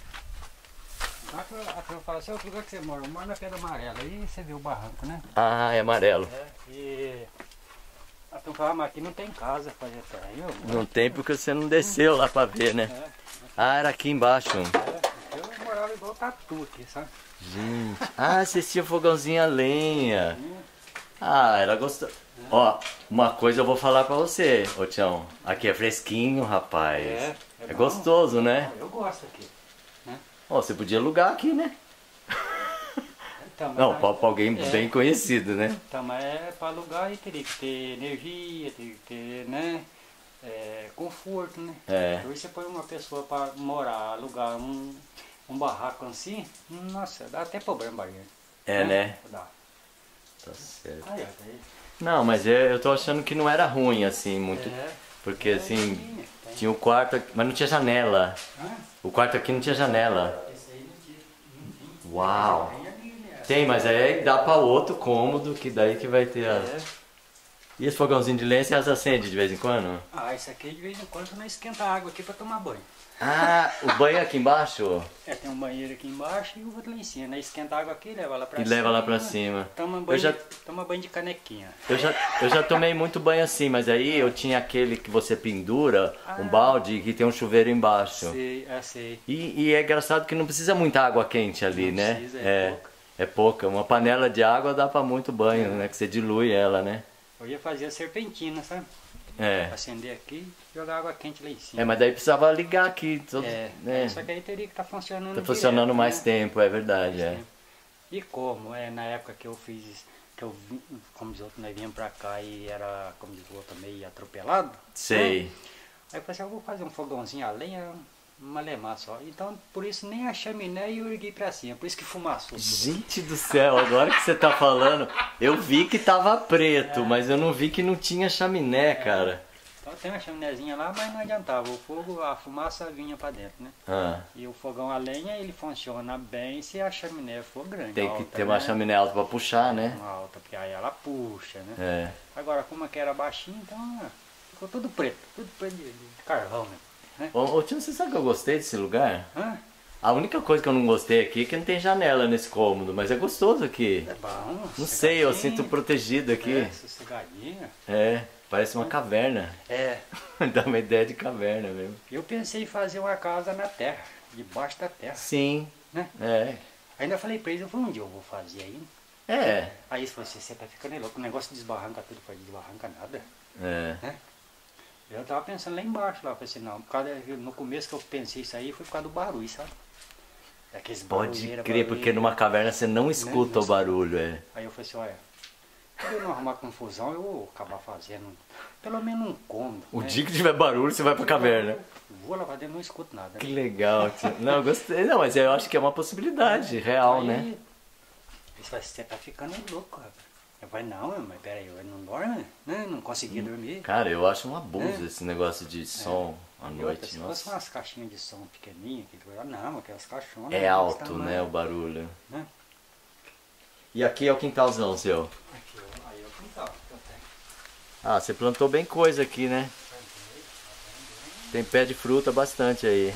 A turma fala assim, outro lugar que você mora, eu moro na Pedra Amarela. Aí você vê o barranco, né?
Ah, é amarelo.
É, e a turma fala, mas aqui não tem casa pra fazer terra. Eu, moro.
Não tem porque você não desceu lá pra ver, né?
É,
Ah, era aqui embaixo.
é, eu morava igual tatu aqui, sabe?
Gente. Ah, vocês tinham fogãozinho a lenha. Ah, era gostoso. Ó, uma coisa eu vou falar pra você, ô Tião. Aqui é fresquinho, rapaz.
É,
É,
é bom.
gostoso, né?
Eu gosto aqui.
Ó, você podia alugar aqui, né?
Então, mas
Não,
aí-
pra, pra alguém
é.
bem conhecido, né?
Então, mas é para alugar e teria que ter energia, teria que ter, né, é, conforto, né?
É.
Hoje você põe uma pessoa para morar, alugar um, um barraco assim, nossa, dá até problema pra gente.
É, né?
Dá.
Tá certo.
Aí, ó, daí-
Não, mas eu, eu tô achando que não era ruim, assim, muito.
É,
Porque,
é,
assim,
tinha, tem.
tinha o quarto aqui, mas não tinha janela.
Hã?
O quarto aqui não tinha janela.
Esse aí não tinha. Não tinha.
Uau!
Tem ali, né?
Tem, mas aí dá pra outro cômodo, que daí que vai ter as...
É.
E esse fogãozinho de lenha, você as acende de vez em quando?
Ah, isso aqui de vez em quando não esquenta a água aqui para tomar banho.
Ah, o banho aqui embaixo?
É, tem um banheiro aqui embaixo e o outro lá em cima, né? Esquenta a água aqui, leva lá pra
E
cima.
leva lá pra cima.
Toma
Eu
banho,
já,
de, toma banho de canequinha.
eu, já, eu já tomei muito banho assim, mas aí eu tinha aquele que você pendura, um
Ah.
balde, que tem um chuveiro embaixo.
Sei, é, sei.
E, e é engraçado que não precisa muita água quente ali,
Não
né?
precisa, é
é,
pouca.
é pouca. Uma panela de água dá pra muito banho, né? Que você dilui ela, né?
Eu ia fazer a serpentina, sabe?
É.
Acender aqui e jogar água quente lá em cima.
É, mas daí precisava ligar aqui. Todo,
É,
né?
só que aí teria que estar funcionando
Tá funcionando
direto,
mais
né?
tempo, é verdade,
Mais
é.
tempo. E como, é, na época que eu fiz, que eu vim, como diz o outro, nós viemos pra cá e era, como diz o outro, meio atropelado.
Sei.
Né? Aí eu falei assim, eu vou fazer um fogãozinho a lenha, malemar só. Então, por isso nem a chaminé eu ergui pra cima, por isso que fumaçou. tudo.
Gente do céu, agora que você tá falando, eu vi que tava preto, mas eu não vi que não tinha chaminé, cara.
Então tem uma chaminézinha lá, mas não adiantava, o fogo, a fumaça vinha pra dentro, né?
Ah,
E o fogão a lenha, ele funciona bem se a chaminé for grande.
tem que
alta,
ter uma
né?
chaminé alta pra puxar, né?
Uma alta, porque aí ela puxa, né?
É.
Agora, como aqui era baixinho, então ah, ficou tudo preto, tudo preto de, de carvão, né?
Ô, ô tio, você sabe que eu gostei desse lugar?
Hã?
A única coisa que eu não gostei aqui é que não tem janela nesse cômodo, mas é gostoso aqui.
É bom.
Não sei, eu
sossegadinho.
sinto protegido aqui.
É, sossegadinho.
É, parece uma caverna.
É,
Dá uma ideia de caverna mesmo.
eu pensei em fazer uma casa na terra, debaixo da terra,
Sim,
né?
é.
Ainda falei pra eles, eu falei, onde eu vou fazer aí?
É,
Aí eles falaram assim, você tá ficando louco, o negócio desbarranca tudo, foi desbarranca nada.
é.
Eu tava pensando lá embaixo, lá, eu falei assim, não, por causa, no começo que eu pensei isso aí foi por causa do barulho, sabe? Daqueles
Pode
barulheira,
crer, porque numa caverna você não escuta
Não
o barulho, é.
Aí eu falei assim, olha, se eu não arrumar confusão, eu vou acabar fazendo pelo menos um cômodo.
O
né?
dia que tiver barulho, você vai pra caverna.
Vou lá pra dentro e não escuto nada.
Que
né?
legal, tio. Não, eu gostei. Não, mas eu acho que é uma possibilidade real,
Aí,
né?
Eles falaram, você tá ficando louco, rapaz. Eu falei, não, mas peraí, eu não dorme, né? Não conseguia dormir.
Cara, eu acho um abuso
É.
esse negócio de som à
E
noite.
outra, se fosse
Nossa.
umas caixinhas de som pequenininhas, que tu- não, aquelas caixonas.
É
desse
alto,
tamanho,
né, o barulho.
né?
E aqui é o quintalzão seu.
Aqui, ó, aí é o quintal que eu tenho.
Ah, você plantou bem coisa aqui, né? Tem pé de fruta bastante aí.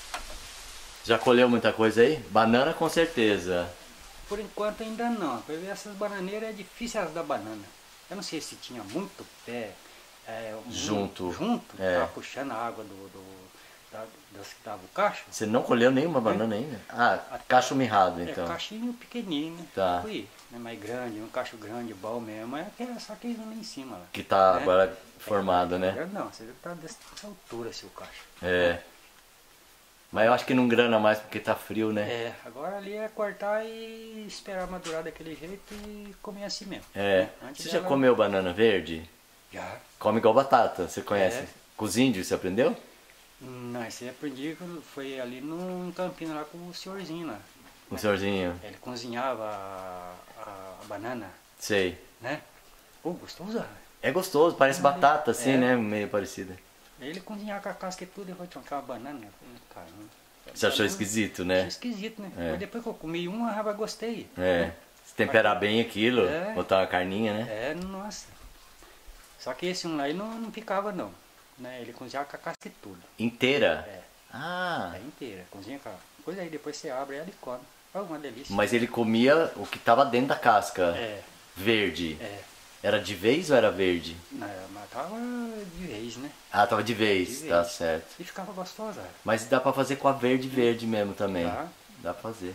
Já colheu muita coisa aí? Banana com certeza.
Por enquanto ainda não. Para ver essas bananeiras é difícil as da banana. Eu não sei se tinha muito pé é, um-
Junto.
junto,
É.
tava puxando a água do, do da, das que tava o cacho.
Você não colheu nenhuma banana ainda? Ah, cacho mirrado então.
É cachinho pequenininho, né?
Tá.
Fui, né? Mais grande, um cacho grande, bom mesmo. É aquela, só que lá em cima lá.
Que tá
né?
agora formado, né?
É, não, você vê que tá dessa altura assim, o cacho.
É. Mas eu acho que não grana mais porque tá frio, né?
É, agora ali é cortar e esperar madurar daquele jeito e comer assim mesmo.
É.
né? Antes
Você já
dela-
comeu banana verde?
Já.
Come igual batata, você conhece?
É.
Com os índios, você aprendeu?
Não, esse aí aprendi quando foi ali no, em Campinas lá com o senhorzinho lá.
O senhorzinho.
Ele cozinhava a, a, a banana,
Sei.
né? Pô, gostoso.
É gostoso, parece batata assim,
É.
né? Meio parecida.
Ele cozinhava com a casca e tudo, depois tinha uma banana. Eu falei, caramba.
Você achou esquisito,
Achei
né?
esquisito, né?
É.
Mas depois que eu comi uma, rapaz, gostei.
É. Se temperar bem aquilo,
É.
botar uma carninha, né?
É, nossa. Só que esse um lá, ele não, não ficava não. Né? Ele cozinhava com a casca e tudo.
Inteira?
É.
Ah.
É inteira. Cozinha com a... Pois aí, depois você abre ela e come. É uma delícia.
Mas ele comia o que tava dentro da casca.
É,
Verde.
é.
Era de vez ou era verde?
Não, mas tava de vez, né?
Ah, tava de vez,
De
tá
vez.
certo.
E ficava gostosa.
Mas dá pra fazer com a verde verde mesmo também.
Dá.
Dá pra fazer.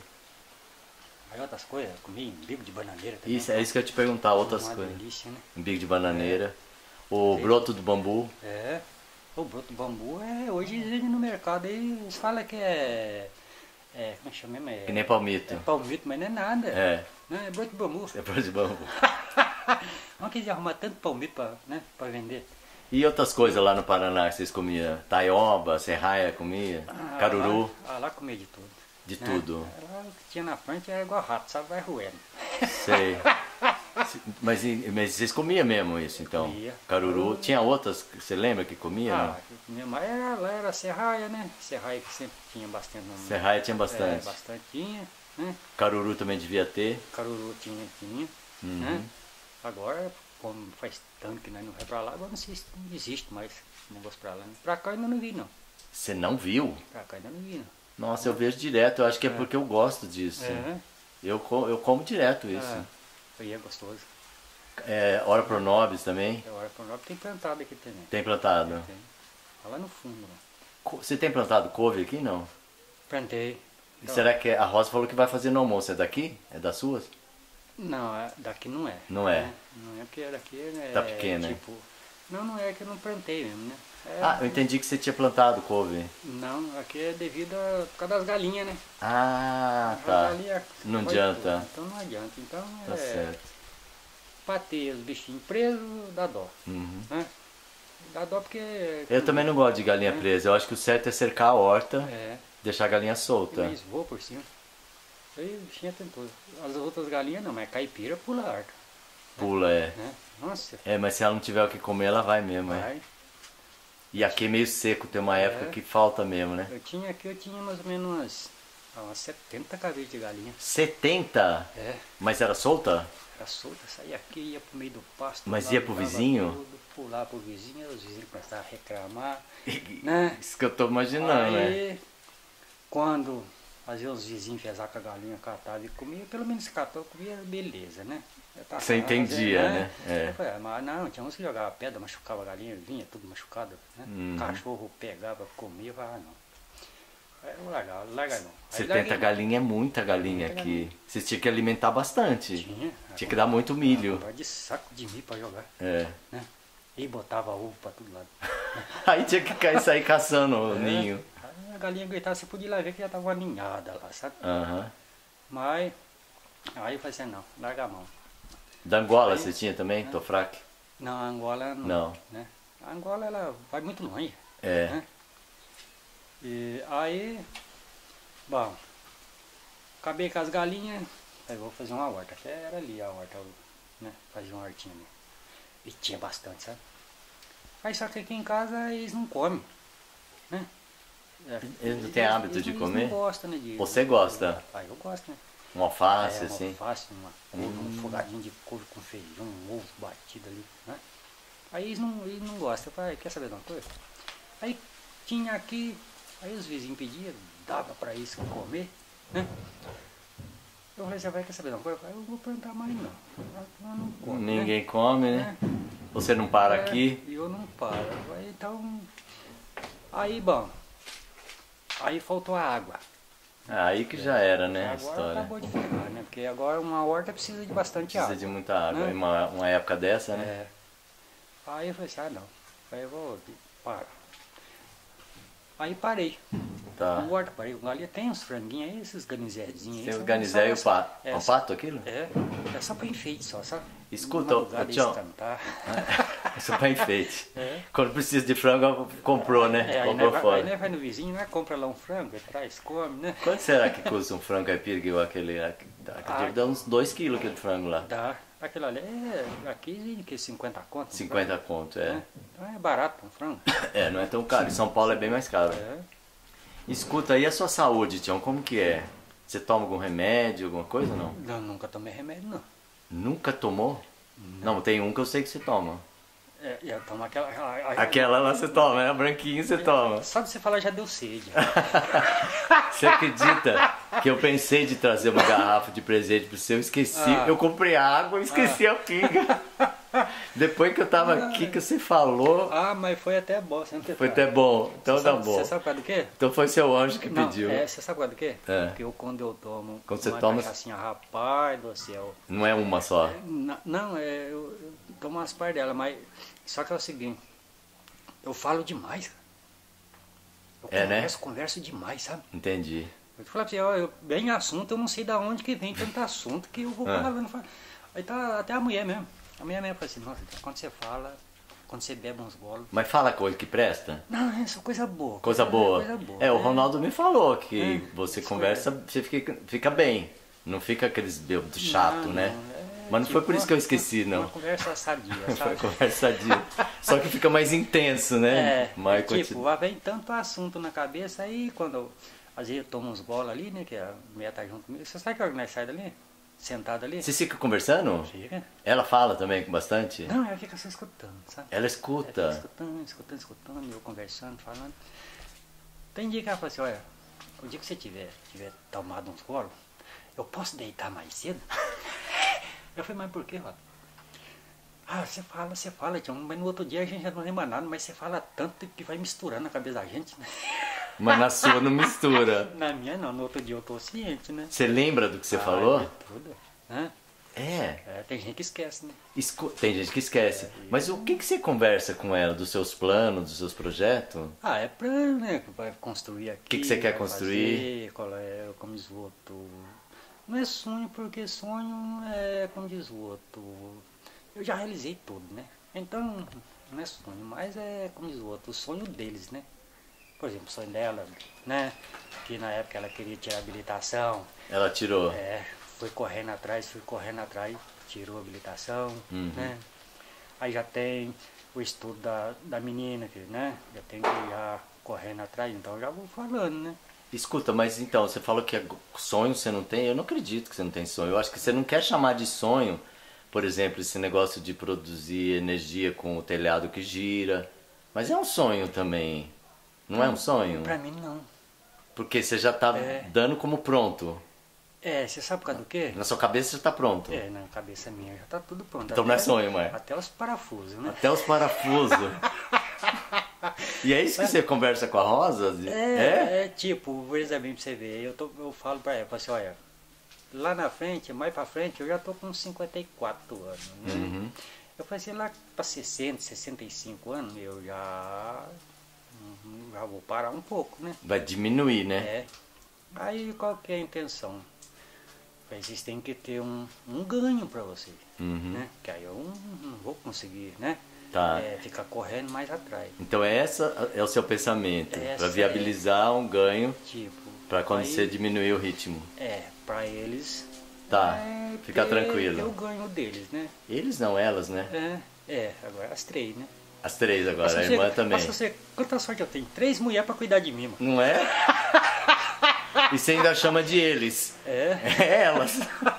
Aí outras coisas, comi umbigo de bananeira também.
Isso, é isso que eu ia te perguntar, outras
Uma
coisas.
delícia, né?
Umbigo de bananeira. O broto do bambu.
É. O broto bambu é. Hoje vende no mercado aí, eles falam que é. É, como é que chama mesmo? É,
Que nem palmito.
é palmito, mas não é nada.
É.
Não, é broto de bambu.
É broto de bambu.
Não quis arrumar tanto palmito pra, né, pra vender.
E outras coisas lá no Paraná que vocês comiam? Taioba, serraia comia?
Ah,
Caruru?
Lá, ah, lá comia de tudo.
De
né?
tudo.
Lá o que tinha na frente era igual rato, sabe? Vai roendo.
Sei. Mas, e- mas vocês comiam mesmo isso, então?
Comia.
Caruru. Tinha outras que você lembra que comia?
Ah,
não?
que eu comia mais era, lá era serraia, né? Serraia que sempre tinha bastante. No,
Serraia tinha
É,
bastante.
bastante tinha, né?
Caruru também devia ter.
Caruru tinha, tinha,
Uhum.
né? Agora, como faz tanto que nós não vai pra lá, agora não sei se não existe mais esse negócio pra lá. Né? Pra cá eu ainda não vi, não.
Você não viu?
Pra cá eu ainda não vi, não.
Nossa, eu vejo direto. Eu acho que é porque eu gosto disso.
É,
Eu, co- eu como direto isso.
ah, aí é gostoso.
É, Ora Pronobis também.
Agora pro norte tem plantado aqui também.
Tem plantado.
Tem. Tá lá no fundo, lá.
Co- Você tem plantado couve aqui, não?
Plantei.
E será que a Rosa falou que vai fazer no almoço? É daqui? É das suas?
Não, é- daqui não é.
Não é?
né? Não é porque daqui é.
Tá pequena, né?
Tipo, não, não é que eu não plantei mesmo, né? É-
Ah, eu entendi que você tinha plantado couve.
Não, aqui é devido a, por causa das galinhas, né?
Ah,
As
tá.
galinhas
Não
corroem
adianta.
tudo, Então não adianta. Então
Tá
é.
certo.
Pra ter os bichinhos presos, dá dó.
Uhum.
Né? Dá dó porque.
Eu também não gosto de galinha presa. Eu acho que o certo é cercar a horta,
É,
deixar a galinha
e
solta.
eles voam por cima. Aí o bichinho é tentou. As outras galinhas não, mas caipira pula a arca.
Pula, é.
Né? Nossa,
É, mas se ela não tiver o que comer, ela vai mesmo, é.
vai.
E aqui é meio seco, tem uma época
É.
que falta mesmo, né?
Eu tinha aqui, eu tinha mais ou menos umas, ah, umas setenta cabeças de galinha.
setenta?
É,
Mas era solta?
era solta, saía aqui, ia pro meio do pasto.
Mas
lá,
ia pro
botava
vizinho?
Tudo, pular pro vizinho, aí os vizinhos começavam a reclamar, né?
Isso que eu tô imaginando, né?
Aí, quando fazia os vizinhos fezar com a galinha, catava e comia, pelo menos se catou, comia, beleza, né? Eu tava
Você entendia,
fazendo,
né? É.
Eu falei, ah, mas não, tinha uns que jogavam pedra, machucava a galinha, vinha tudo machucado, né?
Uhum.
Cachorro pegava, comia, eu falava, ah, não. Aí eu largava, larga não. Aí
setenta
larguei,
galinha é muita galinha
Muita
aqui.
galinha.
Vocês tinham que alimentar bastante.
Tinha.
Tinha que dar muito milho.
Agora de saco de milho pra jogar,
É.
né? E botava ovo pra todo lado.
Aí tinha que cair, sair caçando o
É.
ninho.
Aí a galinha gritava, você podia ir lá ver que já tava aninhada lá, sabe?
Aham.
Mas, aí eu falei assim, não, larga a mão.
Da Angola
Aí-
você tinha também? Tofraque?
Não, a Angola não.
Não.
Né? A Angola, ela vai muito longe.
É.
Né? E aí, bom, acabei com as galinhas, aí vou fazer uma horta, até era ali a horta, né? Fazia uma hortinha ali. E tinha bastante, sabe? Aí só que aqui em casa eles não comem, né? É,
eles não têm hábito
eles,
de
eles
comer?
Não gostam, né? De,
Você gosta?
Ah, eu gosto, né?
Um alface,
é, uma
assim?
alface, uma couve, hum. um fogadinho de couve com feijão, um ovo batido ali, né? Aí eles não, eles não gostam. Eu falei, quer saber de uma coisa? Aí tinha aqui, aí os vizinhos pediam, dava pra eles comer, né? Eu falei, você vai quer saber de uma coisa? Eu falei, eu vou plantar mais não. Eu não como,
Ninguém
né?
come, né? É. Você não para é, aqui?
Eu não paro. Então, aí bom, aí faltou a água.
Ah, aí que já era, né,
agora
a história.
Acabou de ferrar, né? Porque agora uma horta precisa de bastante
precisa
água.
Precisa de muita água.
Né?
Em uma, uma época dessa, né?
É. Aí eu falei assim, ah não. Aí eu vou parar. Aí parei.
Tá.
No horta parei. Ali tem uns franguinhos aí, esses ganizezinhos.
Tem os ganizé e o pato. É um pato aquilo?
É. É só pra enfeite só, sabe?
Escuta, ô Tião. É só pra enfeite. É. Quando precisa de frango, comprou, né?
É,
comprou
aí
fora.
Aí né, vai no vizinho, né? Compra lá um frango, traz, come, né?
Quanto será que custa um frango caipira igual aquele? Aquele ah, dá uns dois quilos aquele frango lá.
Dá. Aquilo ali é aqui que cinquenta conto.
cinquenta conto, é.
é. Então é barato um frango.
É, não é tão caro. Em São Paulo é bem mais caro.
É.
Escuta, e a sua saúde, Tião, como que é? Você toma algum remédio, alguma coisa ou não?
Não, nunca tomei remédio, não.
Nunca tomou? Não, não tem um que eu sei que você toma.
É, eu tomo aquela...
Aquela lá você toma, né? A branquinha você toma.
Só de você falar já deu sede.
Você acredita que eu pensei de trazer uma garrafa de presente pro seu, eu esqueci, ah. eu comprei água e esqueci ah. a pinga. Depois que eu tava ah. aqui, que você falou...
Ah, mas foi até bom. Você não
foi até bom, então
você
tá
sabe,
bom.
Você sabe por causa do quê?
Então foi seu anjo que
não,
pediu.
É, você sabe por causa do quê?
É.
Porque eu, quando eu tomo
quando você
uma
toma...
cachaçinha, rapaz do céu...
Não é uma só?
É, não, é, eu, eu tomo umas partes dela, mas... Só que é o seguinte, eu falo demais, cara. Eu
é,
converso,
né?
converso demais, sabe?
Entendi.
Eu te falar pra você, ó, eu, bem assunto, eu não sei de onde que vem tanto assunto que eu vou ah. falando. Falo. Aí tá até a mulher mesmo. A mulher mesmo fala assim, nossa, quando você fala, quando você bebe uns golos...
Mas fala coisa que presta?
Não, é só coisa boa.
Coisa, coisa boa.
Coisa boa.
É,
é,
o Ronaldo me falou que é, você conversa,
coisa.
você fica, fica bem. Não fica aqueles bêbados chato,
não,
né?
Não, é,
Mas não
tipo,
foi por isso que eu esqueci, não.
Uma conversa sadia, sabe?
Foi conversa sadia. Só que fica mais intenso, né?
É,
mais
é tipo, continu... vem tanto assunto na cabeça, aí quando eu, às vezes eu tomo uns golos ali, né? Que a mulher tá junto comigo. Você sabe que nós sai dali? Sentado ali?
Você fica conversando?
Fica.
Ela fala também com bastante?
Não, ela fica só escutando, sabe?
Ela escuta?
Ela fica escutando, escutando, escutando, eu conversando, falando. Tem dia que ela fala assim, olha, o dia que você tiver, tiver tomado uns golos, eu posso deitar mais cedo? Eu falei, mas por quê, Rob? Ah, você fala, você fala, Tião, mas no outro dia a gente já não lembra nada, mas você fala tanto que vai misturando a cabeça da gente, né?
Mas na sua não mistura.
Na minha não, no outro dia eu tô ciente, né?
Você lembra do que você
ah,
falou?
É tudo, né?
É.
é. Tem gente que esquece, né?
Escu... Tem gente que esquece. É, mas o que, que você conversa com ela? Dos seus planos, dos seus projetos?
Ah, é plano, né? Vai construir aqui.
O que, que você quer construir?
Fazer, é, como diz o outro. Não é sonho, porque sonho é, como diz o outro. Eu já realizei tudo, né? Então, não é sonho, mas é, como diz o outro, o sonho deles, né? Por exemplo, o sonho dela, né? Que na época ela queria tirar a habilitação.
Ela tirou?
É, foi correndo atrás, foi correndo atrás, tirou a habilitação,
uhum.
né? Aí já tem o estudo da, da menina, que, né? Já tem que ir já correndo atrás, então eu já vou falando, né?
Escuta, mas então, você falou que sonho você não tem, eu não acredito que você não tem sonho. Eu acho que você não quer chamar de sonho, por exemplo, esse negócio de produzir energia com o telhado que gira. Mas é um sonho também, não pra, é um sonho?
Pra mim não.
Porque você já tá é. dando como pronto.
É, você sabe por causa do quê?
Na sua cabeça já tá pronto.
É, na cabeça minha já tá tudo pronto.
Então
até,
não é sonho, mãe.
Até os parafusos, né?
Até os parafusos. E é isso que você conversa com a Rosa?
É, é? é tipo, vou dizer bem pra você ver, eu, tô, eu falo pra ela, assim, olha, lá na frente, mais pra frente, eu já tô com cinquenta e quatro anos, né?
Uhum.
Eu falei assim, lá pra sessenta, sessenta e cinco anos, eu já, já vou parar um pouco, né?
Vai diminuir, né?
É. Aí qual que é a intenção? Vocês têm que ter um, um ganho pra vocês,
uhum.
né? Que aí eu não, não vou conseguir, né?
Tá.
É, ficar correndo mais atrás.
Então essa é o seu pensamento, para
essa
viabilizar
é,
um ganho,
tipo,
para quando
aí,
você diminuir o ritmo.
É, para eles
Tá,
É,
fica
é,
tranquilo.
Eu ganho deles, né?
Eles não, elas, né?
É, é, agora as três, né?
As três agora,
Nossa,
a
você-
irmã também.
Nossa, você, quanta sorte eu tenho. Três mulheres pra cuidar de mim, mano.
Não é? E você ainda chama de eles.
É.
É elas.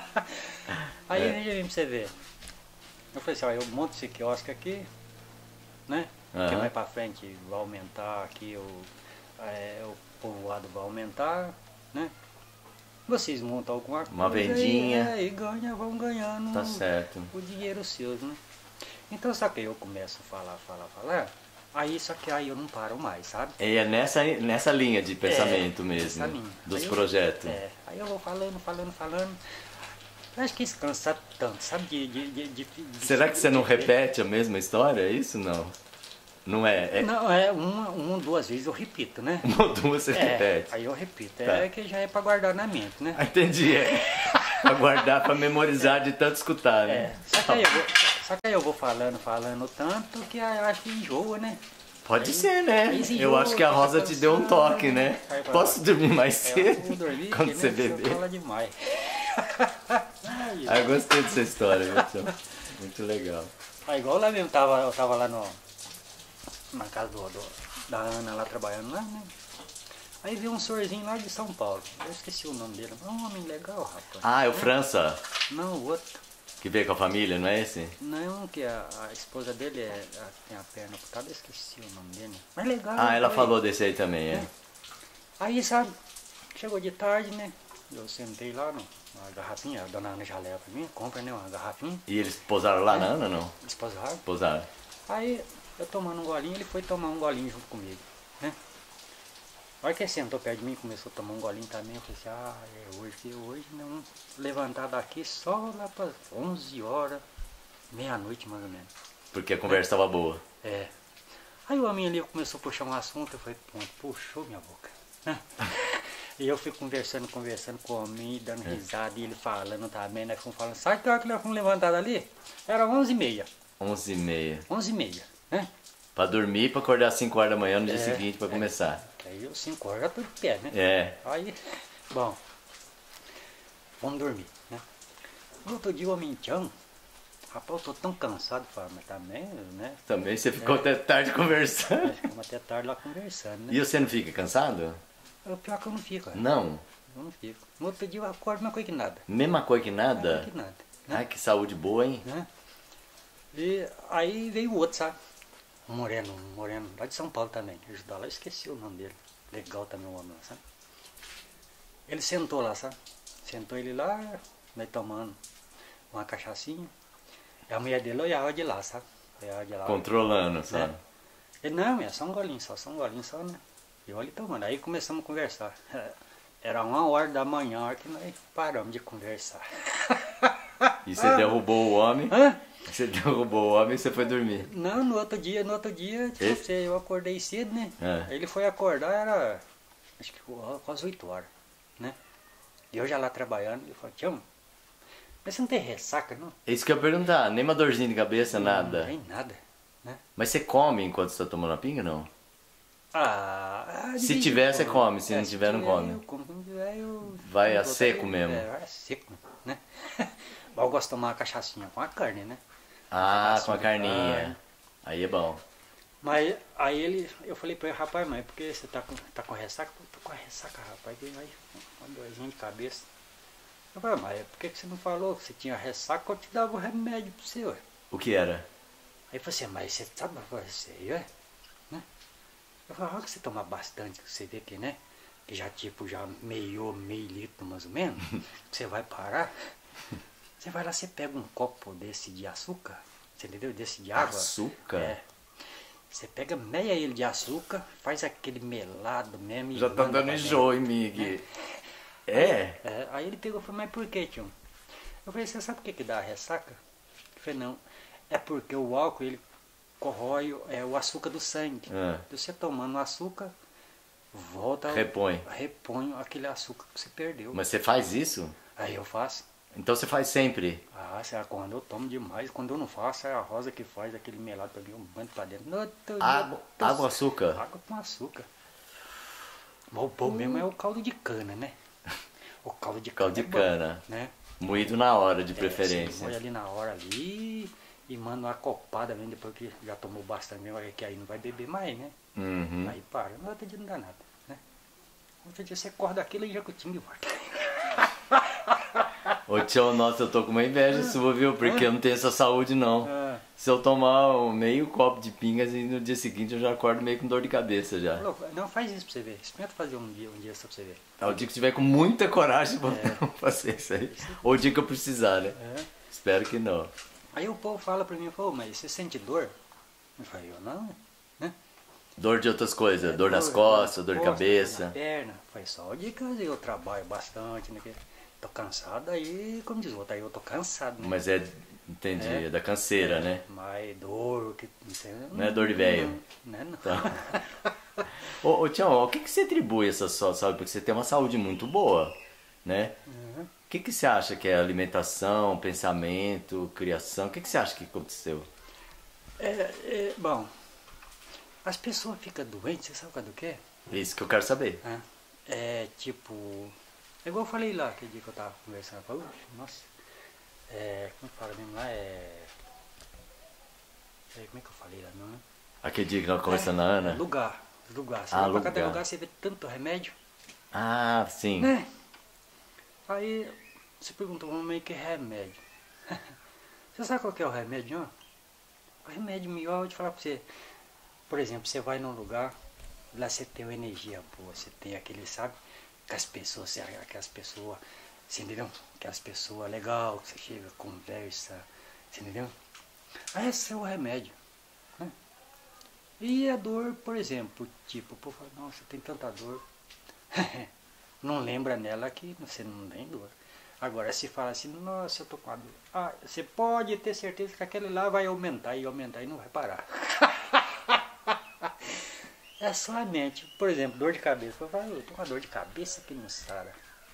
Aí
É.
veja bem pra você ver. Eu falei assim, ó, eu monto esse quiosque aqui, né?
Aham.
Que mais pra frente vai aumentar aqui, o, é, o povoado vai aumentar, né? Vocês montam alguma coisa
Uma vendinha.
E, é, e ganha, vão ganhando
Tá certo.
o dinheiro seus, né? Então só que eu começo a falar, falar, falar, aí só que aí eu não paro mais, sabe?
É nessa, nessa linha de pensamento
É,
mesmo,
nessa linha.
dos
Aí eu-
projetos.
É, aí eu vou falando, falando, falando. Eu acho que isso cansa tanto, sabe? De, de, de, de- de-
Será que você não
de-
repete a mesma história? É isso não? Não é? É
Não, é uma, uma, duas vezes eu repito, né?
uma ou duas você
É,
repete.
aí eu repito.
Tá.
É que já é pra guardar na mente, né?
Ah, entendi. É. Pra guardar, pra memorizar de tanto escutar,
É,
né?
só que aí eu vou, só que aí eu vou falando, falando tanto que aí eu acho que enjoa, né?
Pode
Aí-
ser, né?
aí se
Eu
enjoa,
acho que a
fica
Rosa te deu um
cansado,
toque, né?
aí vai
Posso
lá.
dormir mais
É, eu
cedo
vou dormir,
quando
que,
você
né,
beber?
fala demais. Aí,
Ah, eu gostei dessa história, viu, tio? Muito legal.
Aí, igual lá mesmo, tava, eu tava lá no, na casa do, do- da Ana lá trabalhando lá, né? Aí veio um senhorzinho lá de São Paulo. Eu esqueci o nome dele. É um homem legal, rapaz.
Ah, é o França,
Não, o outro.
que veio com a família, não é esse?
Não, que a, a esposa dele é, a- tem a perna putada, eu esqueci o nome dele. Mas legal.
Ah, ela
aí-
falou desse aí também, é.
É. Aí, sabe, chegou de tarde, né? Eu sentei lá no, na garrafinha, a dona Ana já leva pra mim, compra, né, uma garrafinha,
E eles pousaram lá na Ana, não?
esposaram.
Pousaram.
Aí, eu tomando um golinho, ele foi tomar um golinho junto comigo, né? A hora que ele sentou perto de mim, começou a tomar um golinho também, eu falei assim, ah, é hoje, que hoje, né? Vamos levantar daqui só lá para onze horas, meia-noite mais ou menos.
Porque a conversa estava boa.
É. Aí o homem ali começou a puxar um assunto, eu falei, pronto, puxou minha boca. Né? E eu fui conversando, conversando com o homem, dando risada, e ele falando também, né? Fomos falando, sabe que hora que nós fomos levantar dali? Era onze e meia,
onze e meia.
onze e meia, né?
Pra dormir, pra acordar às cinco horas da manhã no dia
É,
seguinte pra
é.
começar.
Aí eu cinco horas já tô de pé, né?
É.
Aí, bom, vamos dormir, né? No outro dia o homem tchau, rapaz, eu tô tão cansado, falei, mas também, né?
Também você ficou até tarde conversando.
Nós ficamos até tarde lá conversando, né?
E você não fica cansado?
O pior que eu não fico, cara.
Não.
Eu não fico. No outro dia eu acordo, não coisa que nada.
Mesma coisa que
Não coisa
nada?
que nada. Né?
Ai, que saúde boa, hein?
Né? E aí veio o outro, sabe? Um moreno, um moreno lá de São Paulo também. Ajudar lá, eu esqueci o nome dele. Legal também o homem, sabe? Ele sentou lá, sabe? Sentou ele lá, nós tomando uma cachaçinha. E a mulher dele olhava de lá, sabe? Olhava de lá.
Controlando, sabe?
Né? Ele, não, é só um golinho só, só um golinho só, né? E eu ali tomando. Aí começamos a conversar. Era uma hora da manhã, a hora que nós paramos de conversar.
E você derrubou o homem?
Hã?
Você derrubou o homem e você foi dormir.
Não, no outro dia, no outro dia, tipo,
Esse?
você- eu acordei cedo, né?
É.
Aí ele foi acordar, era acho que quase oito horas, né? E eu já lá trabalhando, ele falou, tchau, mas você não tem ressaca, não?
É isso que eu ia perguntar, nem uma dorzinha de cabeça,
Não
nada.
tem nada, né?
Mas você come enquanto você tá tomando a pinga, não?
Ah, de
Se
vez em
tiver, você
quando.
come, se não tiver, não
tiver,
come.
Eu como, se não tiver, eu...
Vai
eu
a
dou
seco
pra-
mesmo.
É, vai a seco, né? Mas eu gosto de tomar uma cachaçinha com a carne, né?
Ah, com a
de
carninha.
carne.
Aí é bom.
Mas aí ele, eu falei pra ele, rapaz, mas por que você tá com, tá com ressaca? Eu tô com a ressaca, rapaz, que vai uma dorzinha de cabeça. Eu falei, mas por que que você não falou que você tinha ressaca? Eu te dava o remédio pra você, ué.
O que era?
Aí eu falei assim, mas você sabe fazer isso aí, ué? Né? Eu falei, olha que você toma bastante, que você vê que, né? Que já tipo, já meio, meio litro mais ou menos, você vai parar, você vai lá, você pega um copo desse de açúcar, você entendeu? Desse de água.
Açúcar?
É. Você pega meia ele de açúcar, faz aquele melado mesmo. e
Já tá
manda
dando
pra
enjoo em mim aqui. É?
é, aí ele pegou e falou, mas por que, tio? Eu falei, você sabe por que, que dá a ressaca? Eu falei, não, é porque o álcool, ele corrói é, o açúcar do sangue.
Ah.
Você tomando o açúcar, volta,
Repõe.
repõe aquele açúcar que você perdeu.
Mas você faz isso?
Aí eu faço.
Então você faz sempre?
Ah, será quando eu tomo demais, quando eu não faço, é a Rosa que faz aquele melado pra mim, um bando pra dentro. No outro dia,
Água,
tô-
água, açúcar?
Água com açúcar. Mas o bom mesmo é o caldo de cana, né? O caldo de cana.
Caldo de
é bom,
cana.
né?
Moído na hora, de
É,
preferência.
você moe ali na hora ali e manda uma copada mesmo, depois que já tomou bastante mesmo, que aí não vai beber mais, né?
Uhum.
Aí para, no outro dia não dá nada, né? Outro dia você acorda aquilo e já continua de volta.
Ô tio, nossa, eu tô com uma inveja sua, viu? Porque eu não tenho essa saúde, não.
Ah.
Se eu tomar um meio copo de pingas e no dia seguinte eu já acordo meio com dor de cabeça já.
Não, faz isso pra você ver. Experimenta fazer um dia, um dia só pra você ver.
É o dia que tiver com muita coragem pra
É.
fazer isso aí. Ou o dia que eu precisar, né?
É.
Espero que não.
Aí o povo fala pra mim, pô, mas você sente dor? Eu falei, eu não, né?
Dor de outras coisas,
É,
dor nas costas, dor de
costa,
cabeça.
Dor na perna. Foi só o dia que eu trabalho bastante, né? que Tô cansado, aí, como diz o outro, aí eu tô cansado, né?
Mas é, entendi, é,
É.
da canseira,
É,
né?
Mas dor, que não sei.
Não é dor de velho.
Não, não.
Tá. Ô, ô Tião, o que, que você atribui essa sua saúde? Porque você tem uma saúde muito boa, né?
Uhum.
O que, que você acha que é alimentação, pensamento, criação? O que, que você acha que aconteceu?
É, é, bom, as pessoas ficam doentes, você sabe do que?
Isso que eu quero saber.
É, é tipo, é igual eu falei lá, aquele dia que eu tava conversando, eu falei, nossa, é, como fala mesmo lá, é, é, como é que eu falei lá, não, né?
Aquele dia que nós conversando na Ana?
Lugar, lugar, você
Ah,
vai pra cada
lugar.
lugar, você vê tanto remédio,
Ah, sim.
né? Aí, você perguntou, mamãe, que remédio? Você sabe qual que é o remédio, ó? O remédio melhor, eu vou te falar pra você. Por exemplo, você vai num lugar, lá você tem uma energia boa, você tem aquele, sabe? Que as pessoas, você- aquelas pessoas, você entendeu? Aquelas pessoas legal, que você chega, conversa, você entendeu? Aí esse é o remédio, né? E a dor, por exemplo, tipo, o povo fala, nossa, tem tanta dor. Não lembra nela que você não tem dor. Agora, se fala assim, nossa, eu tô com a dor. Ah, você pode ter certeza que aquele lá vai aumentar e aumentar e não vai parar. É só a mente. Por exemplo, dor de cabeça. Eu falo, eu tô com uma dor de cabeça que não sara.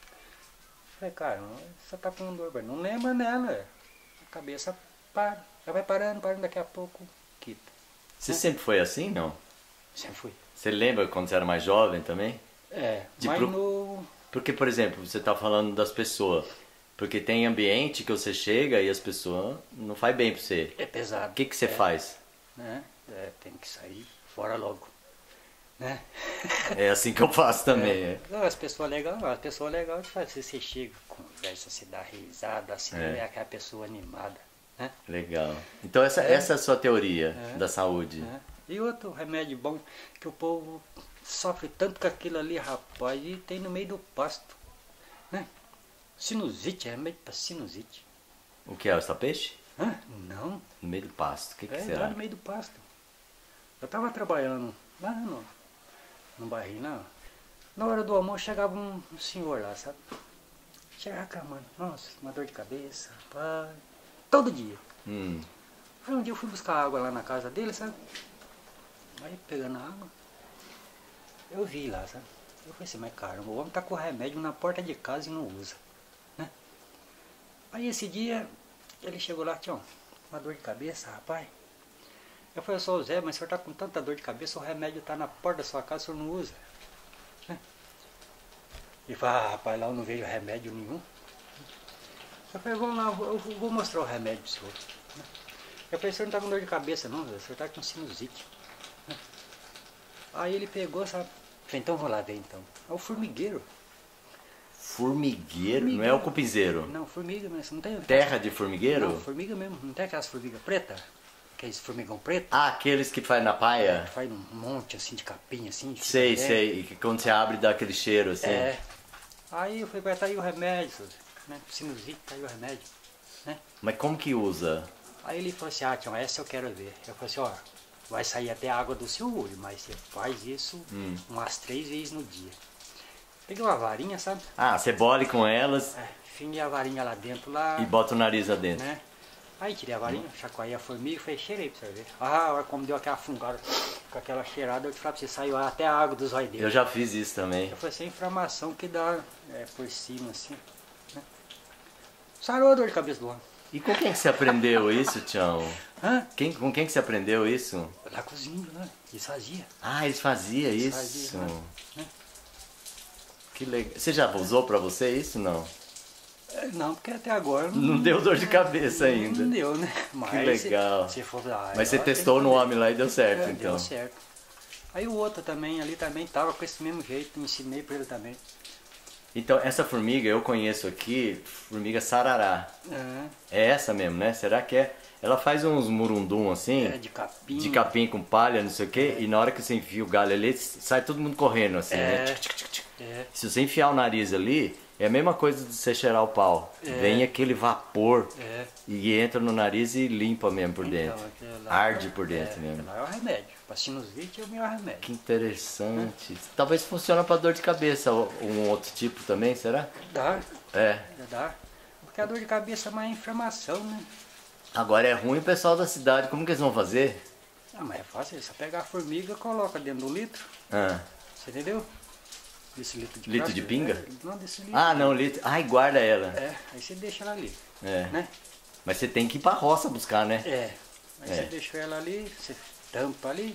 Eu falei, cara, você tá com dor. Não lembra nela. A cabeça para. Já vai parando, parando, daqui a pouco quita.
Você sempre foi assim, não?
Sempre fui.
Você lembra quando você era mais jovem também?
É,
De
mas
pro-
no...
Porque, por exemplo, você tá falando das pessoas. Porque tem ambiente que você chega e as pessoas não faz bem pra você.
É pesado.
O que, que você
é,
faz?
Né? É, tem que sair fora logo. Né?
É assim que eu faço também.
É.
É.
Não, as pessoas legais, as pessoas legais, você, você chega, conversa, se dá risada, assim,
É.
é aquela pessoa animada. Né?
Legal. Então essa,
É.
essa é a sua teoria
É.
da saúde.
Né? E outro remédio bom, que o povo sofre tanto com aquilo ali, rapaz, e tem no meio do pasto. Né? Sinusite, é remédio para sinusite.
O que é? O peixe?
Hã? Não,
No meio do pasto. O que, que
é
será?
lá no meio do pasto. Eu estava trabalhando lá no, no barril, não. Na hora do almoço chegava um, um senhor lá, sabe? Chegava cá, mano, nossa, uma dor de cabeça, rapaz. Todo dia.
Hum.
Aí um dia eu fui buscar água lá na casa dele, sabe? Aí pegando a água, eu vi lá, sabe? Eu falei assim, mas caramba, o homem tá com remédio na porta de casa e não usa, né? Aí esse dia, ele chegou lá, tinha uma dor de cabeça, rapaz. Eu falei, sou o Zé, mas o senhor tá com tanta dor de cabeça, o remédio tá na porta da sua casa, o senhor não usa, né? Ele falou, ah, rapaz, lá eu não vejo remédio nenhum. Eu falei, vamos lá, eu vou mostrar o remédio pro senhor. Eu falei, o senhor não tá com dor de cabeça não, o senhor tá com sinusite. Aí ele pegou, sabe? Eu falei, então vou lá ver então. É o formigueiro.
Formigueiro? Não é o cupizeiro?
Não, formiga mesmo. Não tem
Terra de formigueiro?
Não, formiga mesmo. Não tem aquelas formigas pretas? Aqueles formigão preto?
Ah, aqueles que faz na paia?
Que faz um monte assim de capinha assim. de
Sei,
fica-
sei. E que quando você abre dá aquele cheiro assim.
É. Aí eu falei, vai tá aí o remédio, senhor, né? Sinusite, tá aí o remédio. Né?
Mas como que usa?
Aí ele falou assim, ah, Tião, essa eu quero ver. Eu falei assim, ó, vai sair até a água do seu olho, mas você faz isso
Hum.
umas três vezes no dia. Peguei uma varinha, sabe?
Ah, você bole com elas
É, finguei a varinha lá dentro, lá,
e bota o nariz lá dentro.
né? Aí tirei a varinha, chacoalhei a formiga e falei, cheirei pra você ver. Ah, a hora como deu aquela fungada, com aquela cheirada, eu te falei pra você, saiu até a água dos olhos dele.
Eu já fiz isso também.
Eu falei assim, inflamação que dá é, por cima, assim. Né? Sarou a dor de cabeça do homem.
E com quem que você aprendeu isso, Tião?
Hã?
Quem, com quem que você aprendeu isso?
Na cozinha, né? Eles faziam.
Ah, eles faziam
Eles
isso.
faziam, né?
Que legal. Você já usou pra você isso, não?
Não, porque até agora...
Não, não deu dor de cabeça ainda.
Não deu, né? Mas
que legal.
Se, se for, ah,
Mas você testou no homem lá e deu certo,
é,
então.
Deu certo. Aí o outro também, ali também tava com esse mesmo jeito, ensinei pra ele também.
Então, essa formiga eu conheço aqui, formiga sarará.
É,
É essa mesmo, né? Será que é? Ela faz uns murundum assim,
é de capim.
de capim com palha, não sei o quê,
É.
e na hora que você enfia o galho ali, sai todo mundo correndo assim,
É.
né? Tchic, tchic, tchic, tchic.
É,
Se você enfiar o nariz ali, é a mesma coisa de você cheirar o pau.
É.
Vem aquele vapor
é.
e entra no nariz e limpa mesmo por dentro.
Então, aquele lá-
Arde por dentro
é,
mesmo.
aquele lá é o remédio. Pra sinusite é o melhor remédio.
Que interessante. Talvez funcione para dor de cabeça, um outro tipo também, será?
Dá,
É.
dá. Porque a dor de cabeça é uma inflamação, né?
Agora é ruim o pessoal da cidade, como que eles vão fazer?
Ah, mas é fácil, é só pegar a formiga, coloca dentro do litro,
Ah,
você entendeu? Desse litro de
Litro
plástico,
de pinga?
é, não, desse litro.
ah não, litro. Ai, guarda ela.
É, aí você deixa ela ali,
É.
né?
Mas você tem que ir pra roça buscar, né?
É, aí
É.
você deixa ela ali, você tampa ali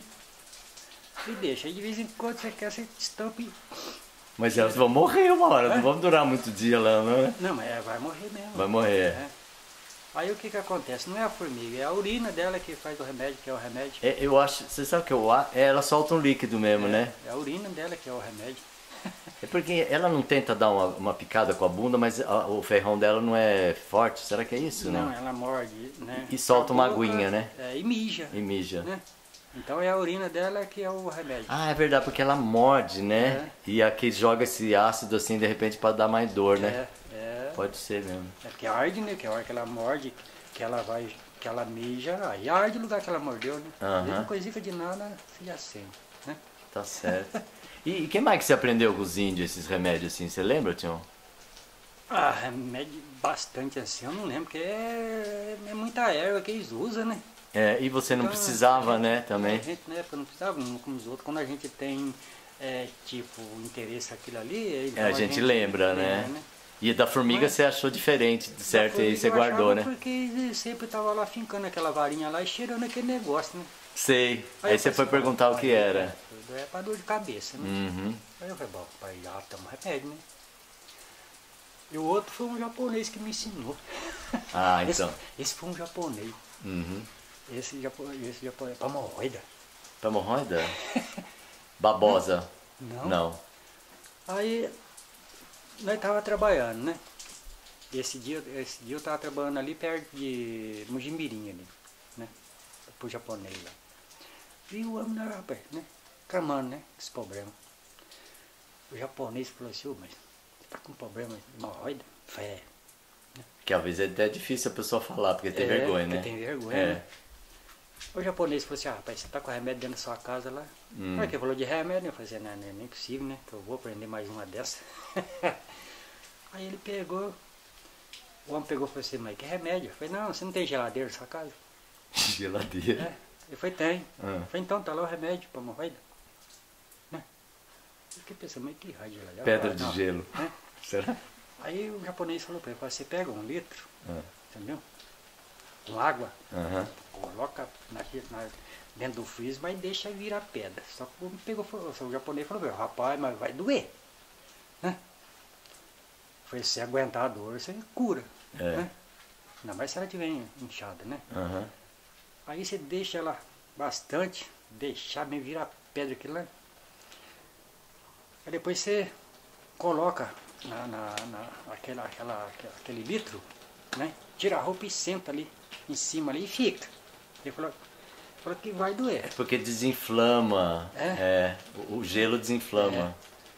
e deixa. Aí de vez em quando você quer, você estampa e...
Mas elas vão morrer uma hora, não vão durar muito dia lá, não, né?
Não, mas é, vai morrer mesmo.
Vai morrer.
É. Aí o que que acontece? Não é a formiga, é a urina dela que faz o remédio, que é o remédio.
É, eu acho, você sabe que eu acho? É, ela solta um líquido mesmo,
é,
né?
É a urina dela que é o remédio.
É porque ela não tenta dar uma, uma picada com a bunda, mas a- o ferrão dela não é forte. Será que é isso,
Não,
né?
ela morde, né?
E solta
Com
uma
a boca,
aguinha, né?
É, e mija,
E mija.
né? Então é a urina dela que é o remédio.
Ah, é verdade, porque ela morde, né? E aqui joga esse ácido assim, de repente, pra dar mais dor, né?
É, é.
Pode ser mesmo.
É porque arde, né? Que a hora que ela morde, que ela vai, que ela mija, aí arde o lugar que ela mordeu, né?
Aham.
Mesma coisica de nada, se acende, né?
Tá certo. E, e que mais que você aprendeu com os índios, esses remédios assim? Você lembra, Tião?
Ah, remédio bastante assim, eu não lembro, porque é, é muita erva que eles usam, né?
É, e você não
Então,
precisava, né, também?
A gente na época não precisava, não como os outros. Quando a gente tem, é, tipo, interesse naquilo ali...
É, a
então
gente lembra, né? E da formiga
Mas-
você achou diferente, certo? E aí você
Eu
guardou,
achava
né?
Porque eles sempre tava lá fincando aquela varinha lá e cheirando aquele negócio, né?
Sei. Aí
eu
você foi
falei,
perguntar o
"Ah,
que
é,
era.
É, é pra dor de cabeça, né?
Uhum.
Aí eu falei, bom, pai, já toma remédio, né? E o outro foi um japonês que me ensinou.
Ah,
Esse,
então.
esse foi um japonês.
Uhum.
Esse japonês, esse japonês, pra hemorroida.
Pra hemorroida? Babosa?
Não.
Não.
Aí nós tava trabalhando, né? Esse dia, esse dia eu tava trabalhando ali perto de Mujimirim ali, né? Pro japonês lá. E o homem, né, rapaz, né? Clamando, né? Esse problema. O japonês falou assim, ô, mas você tá com problema de hemorroida? Fé.
Que às vezes é até difícil a pessoa falar, porque tem
É,
vergonha,
porque
né?
tem vergonha,
É.
né? O japonês falou assim, ah, rapaz, você tá com remédio dentro da sua casa lá?
Hum.
Hum. que falou de remédio, eu falei assim, não, não é nem possível, né? Que eu vou aprender mais uma dessa. Aí ele pegou, o homem pegou e falou assim, mas que remédio? Eu falei, não, você não tem geladeira na sua casa?
Geladeira.
É. Ele falou, tem.
Ah.
Eu falei, então tá lá o remédio pra hemorroida. Né? Eu fiquei pensando, mas que raio de geladeira?
Pedra
Eu falei,
de
"Não."
gelo.
Né?
Será?
Aí o japonês falou pra ele, você pega um litro,
Ah.
entendeu? Com água,
Aham.
coloca na, na, dentro do freezer, mas deixa virar pedra. Só que o homem pegou, falou, o japonês falou, rapaz, mas vai doer. Né? Foi se aguentar a dor, você cura.
É.
Né? Ainda mais se ela estiver inchada, né?
Aham.
Aí você deixa ela bastante, deixar bem virar pedra aquilo lá. Aí depois você coloca na, na, na, aquela, aquela, aquele litro, né? Tira a roupa e senta ali em cima ali e fica. Ele falou, falou que vai doer.
Porque desinflama.
É?
É. O, o gelo desinflama.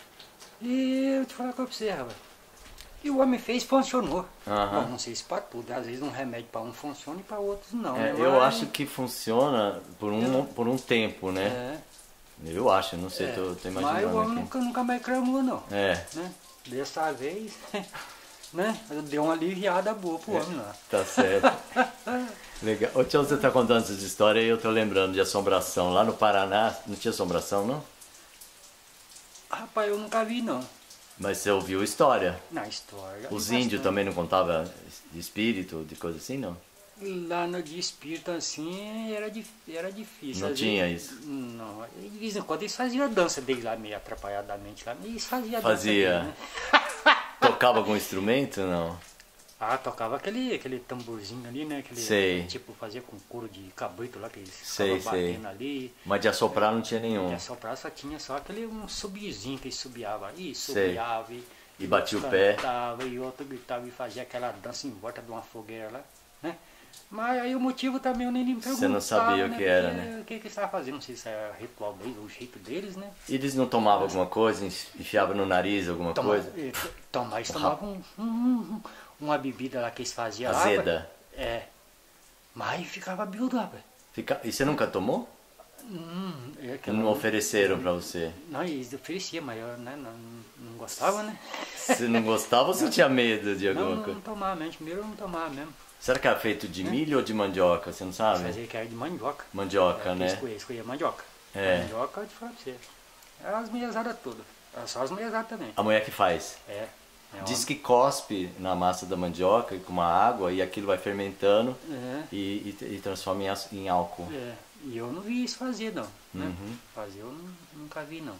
E eu te falar com você, rapaz. E o homem fez, funcionou.
Aham.
Bom, não sei se para tudo. Às vezes um remédio para um funciona e para outros não.
É,
né?
eu
Mas-
acho que funciona por um, por um tempo, né?
É,
Eu acho, não sei,
é.
tô, tô
Mas o
imaginando
homem
aqui.
nunca, nunca mais cramou, não.
É,
Né? Dessa vez, né? Deu uma aliviada boa pro homem lá.
tá certo. Legal. Ô Tião, você tá contando essas histórias e eu tô lembrando de assombração. Lá no Paraná, não tinha assombração, não?
Rapaz, eu nunca vi, não.
Mas você ouviu história.
Na história. já vi
Os índios
bastante.
também não contavam de espírito, de coisa assim, não?
Lá no de espírito assim era, dif- era difícil.
Não
Às
tinha
vezes-
isso?
Não, de vez em quando eles faziam a dança deles lá meio atrapalhadamente lá, mas eles faziam a dança
Fazia.
deles, né?
Tocava algum instrumento, não?
Ah, tocava aquele, aquele tamborzinho ali, né? Aquele,
Sei.
tipo, fazia com couro de cabrito lá, que eles
Sei,
ficavam
sei.
batendo ali.
Mas de assoprar não tinha nenhum.
De assoprar só tinha só aquele um subiozinho que subiava aí,
Sei.
subiava e,
E batia o pé.
cantava, e outro gritava e fazia aquela dança em volta de uma fogueira lá, né? Mas aí o motivo também eu nem me perguntava.
Você não sabia o
né?
que era,
Porque,
né?
O que, que eles estavam fazendo, não sei se era ritual deles, o jeito deles, né?
E eles não tomavam alguma coisa, enfiavam no nariz alguma
Toma,
coisa?
eh, Tomar, eles tomavam um, um, um, uma bebida lá que eles faziam lá.
Azeda.
É. Mas ficava biudo, rapaz.
Fica... E você nunca tomou?
Hum, é que eu
Não ofereceram pra você?
Não, eles ofereciam, mas eu né, não, não gostava, né?
Você não gostava ou você tinha medo de alguma
Não,
coisa?
não tomava mesmo. Primeiro eu não tomava mesmo.
Será que era feito de milho ou de mandioca? Você não sabe?
Fazia que era de mandioca.
Mandioca,
É,
né?
Escolhia, escolhia mandioca.
É.
Mandioca, eu te falo pra você. Era as mulherzadas todas. Era só as mulherzadas também.
A mulher que faz.
É. é
Diz
uma-
que cospe na massa da mandioca com uma água e aquilo vai fermentando
É.
e, e, e transforma em, aço- em álcool.
É, e eu não vi isso fazer não, né?
Uhum.
Fazer eu não- nunca vi não.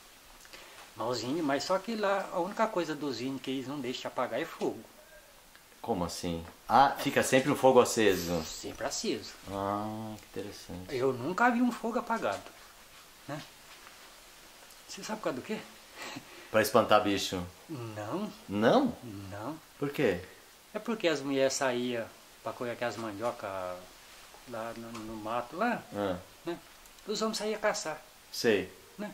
Mas os índios, mas só que lá a única coisa dos índios que eles não deixam apagar é fogo.
Como assim? Ah, fica sempre o fogo aceso.
Sempre aceso.
Ah, que interessante.
Eu nunca vi um fogo apagado, né? Você sabe por causa do quê?
Pra espantar bicho.
Não,
Não?
não.
Por quê?
É porque as mulheres saíam para colher aquelas mandiocas lá no, no mato lá,
Ah,
né? Os homens saíam caçar.
sei.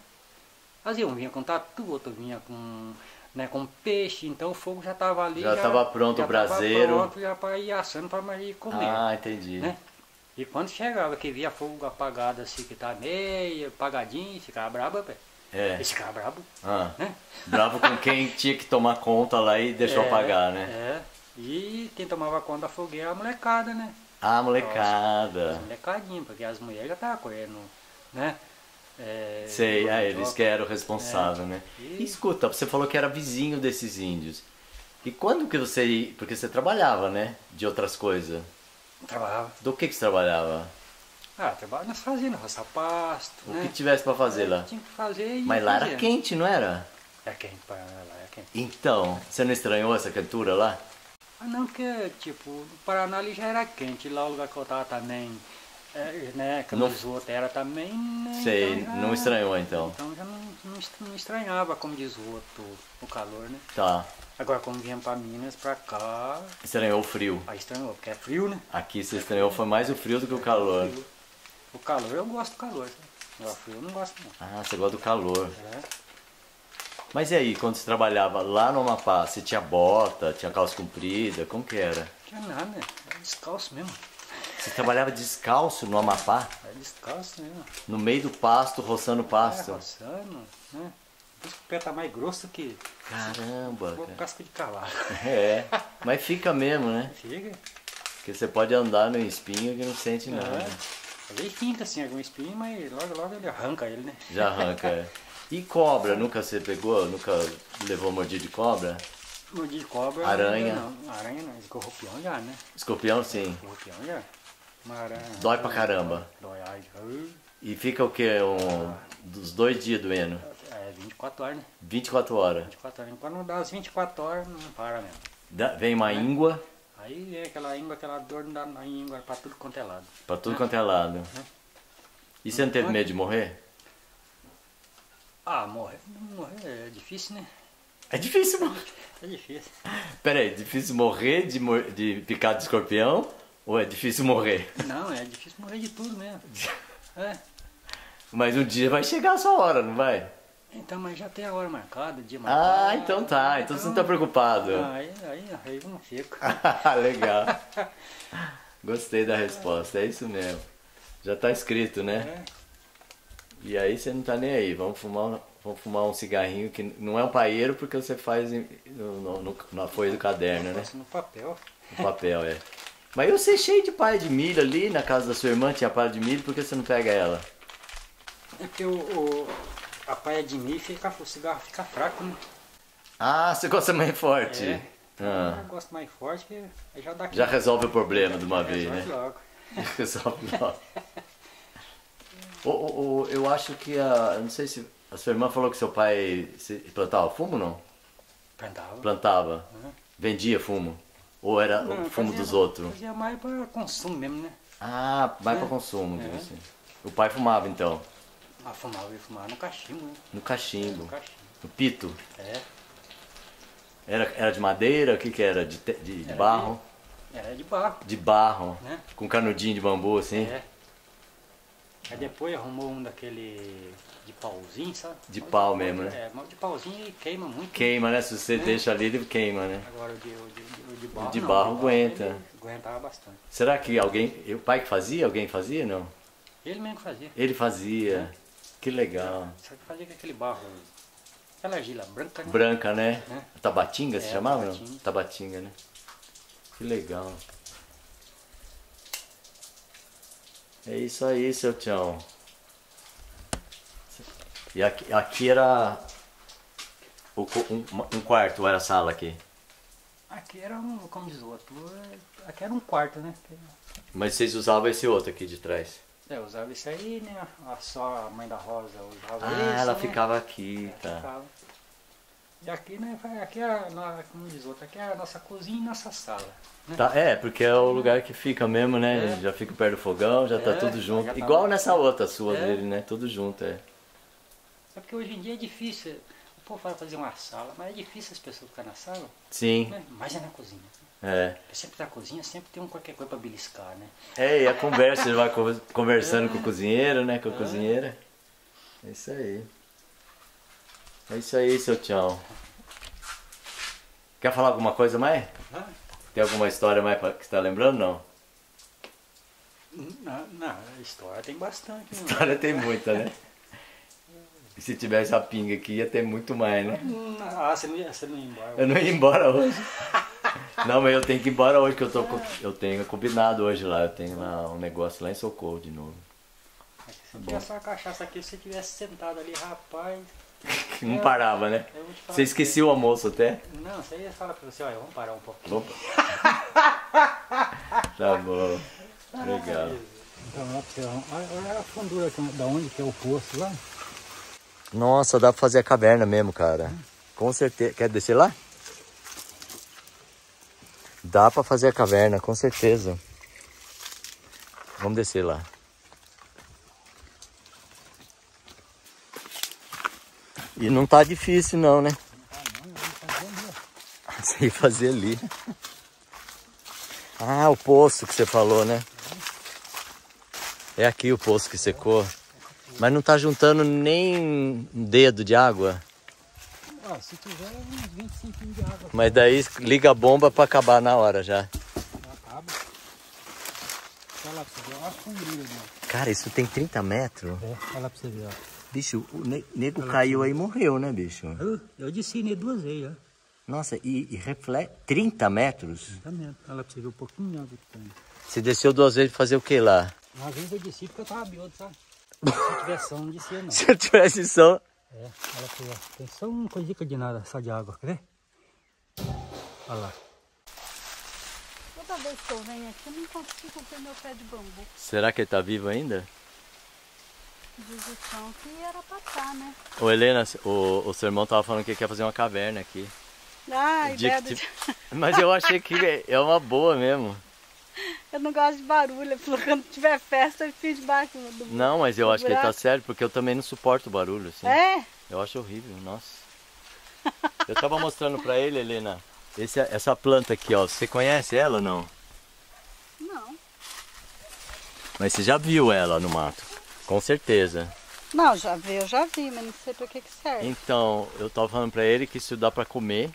Fazia um vinha com tatu, outro vinha com, né, com peixe, então o fogo já estava ali.
Já estava pronto o
já tava
braseiro.
Pronto, já para ir assando para ir comer.
Ah, entendi.
né? E quando chegava, que via fogo apagado assim, que tá meio apagadinho, ficava brabo, pé.
É.
Eles ficavam brabo,
Ah,
né?
bravo com quem tinha que tomar conta lá e deixou
É,
apagar, né?
É. E quem tomava conta da fogueira era a molecada, né?
Ah,
As
molecada.
molecadinhas, porque as mulheres já estavam colhendo, né? É,
Sei, ah, eles
mandioca.
que eram o responsável, né?
E-
E escuta, você falou que era vizinho desses índios. E quando que você... Porque você trabalhava, né? De outras coisas.
Trabalhava.
Do que que você trabalhava?
Ah, trabalhava nas fazendas, roçar pasto,
O
né?
que tivesse pra fazer lá?
Tinha que fazer e
Mas lá era
fazia.
quente, não era?
É quente, para lá é quente.
Então, você não estranhou essa quentura lá?
Ah, não, porque, tipo, o Paraná ali já era quente, lá o lugar que eu tava também, é, né, que
Não-
os outros era também, né,
Sei,
então já-
não estranhou então.
Então já não, não est- não estranhava, como diz o outro, o calor, né?
Tá.
Agora, quando viemos pra Minas, pra cá,
Estranhou o frio.
aí estranhou, porque é frio, né?
Aqui você estranhou foi mais o frio do que o calor.
Frio. O calor, eu gosto do calor, sabe? Agora, frio eu não gosto, não.
Ah, você gosta do calor.
É.
Mas e aí, quando você trabalhava lá no Amapá, você tinha bota, tinha calça comprida, como que era?
Não tinha nada, né? Era descalço mesmo.
Você trabalhava descalço no Amapá?
Era descalço mesmo.
No meio do pasto, roçando
É,
pasto?
roçando, né? Por isso que o pé tá mais grosso que
Caramba,
o
cara.
casco de cavalo.
É, mas fica mesmo, né?
Fica.
Porque você pode andar no espinho que não sente nada.
É. Às vezes finca assim algum espinho, mas logo logo ele arranca ele, né?
Já arranca, é. E cobra, nunca você pegou? Nunca levou mordida de cobra?
Mordido de cobra.
Aranha.
Não, aranha não, escorpião já, né?
Escorpião, sim.
Escorpião já. Uma aranha.
Dói pra caramba.
Dói, ai, ai.
E fica o quê? Um, dos dois dias doendo?
É vinte e quatro horas, né?
vinte e quatro horas.
vinte e quatro horas. Quando dá as vinte e quatro horas, não para mesmo.
Dá- Vem uma íngua
Aí é aquela íngua, aquela dor não dá na íngua pra tudo quanto é lado.
pra tudo quanto é lado. E você não teve medo de morrer?
Ah, morrer, morrer é difícil, né?
É difícil morrer.
É difícil.
Pera aí, difícil morrer de, mor- de picado de escorpião? Ou é difícil morrer?
Não, é difícil morrer de tudo mesmo. É.
Mas um dia vai chegar a sua hora, não vai?
Então, mas já tem a hora marcada, o dia marcado.
Ah, então tá. Então você não tá preocupado.
Ah, Aí, aí, aí eu não fico.
Legal. Gostei da resposta, é isso mesmo. Já tá escrito, né?
É.
E aí você não tá nem aí. Vamos fumar, vamos fumar um cigarrinho que não é um paeiro porque você faz em- no, no- no- na folha do caderno, né?
Faço no papel.
No papel, é. Mas eu sei cheio de palha de milho ali na casa da sua irmã, tinha palha de milho, por que você não pega ela?
É porque o, o- a paia de milho fica, o cigarro fica fraco, né?
Ah, você gosta mais forte.
É.
Ah,
Eu gosto mais forte que aí já dá aqui.
já resolve o problema de uma vez,
Resolve
né?
logo.
Resolve logo. Ô, ô, ô, eu acho que a. Eu não sei se. A sua irmã falou que seu pai se- plantava fumo, não?
Plantava.
Plantava.
Uhum.
Vendia fumo. Ou era
Não,
o fumo
fazia-
dos outros?
Fazia mais para consumo mesmo, né?
Ah, mais
É.
para consumo,
É.
assim. O pai fumava então?
Ah, fumava, ia fumar no cachimbo, né?
No cachimbo.
No cachimbo.
No pito?
É.
Era, era de madeira? O que que era? De, te- de, de
Era
barro?
Era de barro,
De barro.
né?
Com canudinho de bambu, assim?
É. Aí depois arrumou um daquele de pauzinho, sabe?
De
Mas
pau
o-
mesmo, né?
É, mas o de pauzinho queima muito.
Queima, né? Se você deixa ali, ele queima, né?
Agora o de, o de, o de barro.
O de
não,
barro aguenta.
ele aguentava bastante.
Será que alguém... O pai que fazia? Alguém fazia, não?
Ele mesmo fazia.
Ele fazia. Que legal.
Só que fazia com aquele barro. Aquela argila branca, né?
Branca, né?
É.
Tabatinga se
É,
chamava? não?
tabatinga.
Tabatinga, né? Que legal. É isso aí, seu Tião. E aqui, aqui era o co- um, um quarto, ou era sala aqui?
Aqui era um, como diz o outro, aqui era um quarto, né?
Mas vocês usavam esse outro aqui de trás?
É, eu usava isso aí, né? A, só a mãe da Rosa usava
Ah,
esse,
ela
né?
ficava aqui,
É,
tá.
ficava. E aqui, né, aqui é, a, na- como diz o outro, aqui é a nossa cozinha e nossa sala. Né?
Tá, é, porque é o lugar que fica mesmo, né?
É.
Já fica perto do fogão, já tá
É,
tudo junto.
já tá
Igual
lá.
nessa outra sua
É.
dele, né? Tudo junto, é.
É porque hoje em dia é difícil, o povo fala fazer uma sala, mas é difícil as pessoas ficarem na sala,
Sim,
né? Mas é na cozinha.
é.
Sempre na cozinha, sempre tem um qualquer coisa pra beliscar, né?
É, e a conversa, ele vai co- conversando
É.
com o cozinheiro, né? Com a
É.
cozinheira. É isso aí. É isso aí, seu Tião. Quer falar alguma coisa mais?
Ah,
Tem alguma história mais pra- que você tá lembrando, não?
não, não, a história tem bastante. Né?
História tem muita, né? E se tivesse a pinga aqui, ia ter muito mais, né?
Ah, você não ia, você não ia embora.
Eu não ia embora hoje. Não, mas eu tenho que ir embora hoje, que eu, tô, co- eu tenho combinado hoje lá. Eu tenho lá um negócio lá em Socorro de novo.
Se tivesse uma cachaça aqui, se você tivesse sentado ali, rapaz.
Não parava, né?
Eu vou te falar
Você esquecia o almoço até?
que- Não, você ia falar pra você, olha, vamos parar um pouquinho.
Opa. Tá bom. Legal.
Então, olha, pra você, olha, olha a fundura aqui, da onde que é o poço lá.
Nossa, dá pra fazer a caverna mesmo, cara. Com certeza. Quer descer lá? Dá pra fazer a caverna, com certeza. Vamos descer lá. E não tá difícil não, né? Você ia fazer ali. Ah, o poço que você falou, né? É aqui o poço que secou. Mas não tá juntando nem um dedo de água.
Ah, se tiver uns vinte e cinco de água,
Mas daí liga a bomba pra acabar na hora já.
acaba. Olha lá pra você ver, olha a fundura ali.
Cara, isso tem trinta metros?
É, olha lá pra você ver, ó.
Bicho, o ne- nego caiu aí e morreu, né, bicho?
Eu, eu disse né, duas vezes, ó.
Nossa, e, e reflete trinta metros?
Exatamente. Olha lá pra você ver um pouquinho de água que tem.
Você desceu duas vezes fazer o que lá?
Às vezes eu desci porque eu tava bêbado, sabe? Se eu tivesse som, não descia não.
Se eu tivesse som...
É, olha pra você ver. Tem só uma coisinha de nada, só de água, quer ver? Olha lá.
Toda vez que eu venho aqui, eu não consigo ver meu pé de bambu.
Será que ele tá vivo ainda?
Diz o chão que era pra cá, né?
Ô Helena, o, o seu irmão tava falando que quer fazer uma caverna aqui.
Ah,
O dia
ideia
que
do...
ti- Mas eu achei que é uma boa mesmo.
Eu não gosto de barulho. Ele falou que quando tiver festa, eu fico debaixo do
Não, mas eu
do
acho que ele tá
buraco.
certo, porque eu também não suporto barulho, assim.
É?
Eu acho horrível, nossa. Eu tava mostrando pra ele, Helena, esse, essa planta aqui, ó. Você conhece ela ou não?
Não.
Mas você já viu ela no mato, com certeza.
Não, já vi, eu já vi, mas não sei pra que que serve.
Então, eu tava falando pra ele que isso dá pra comer,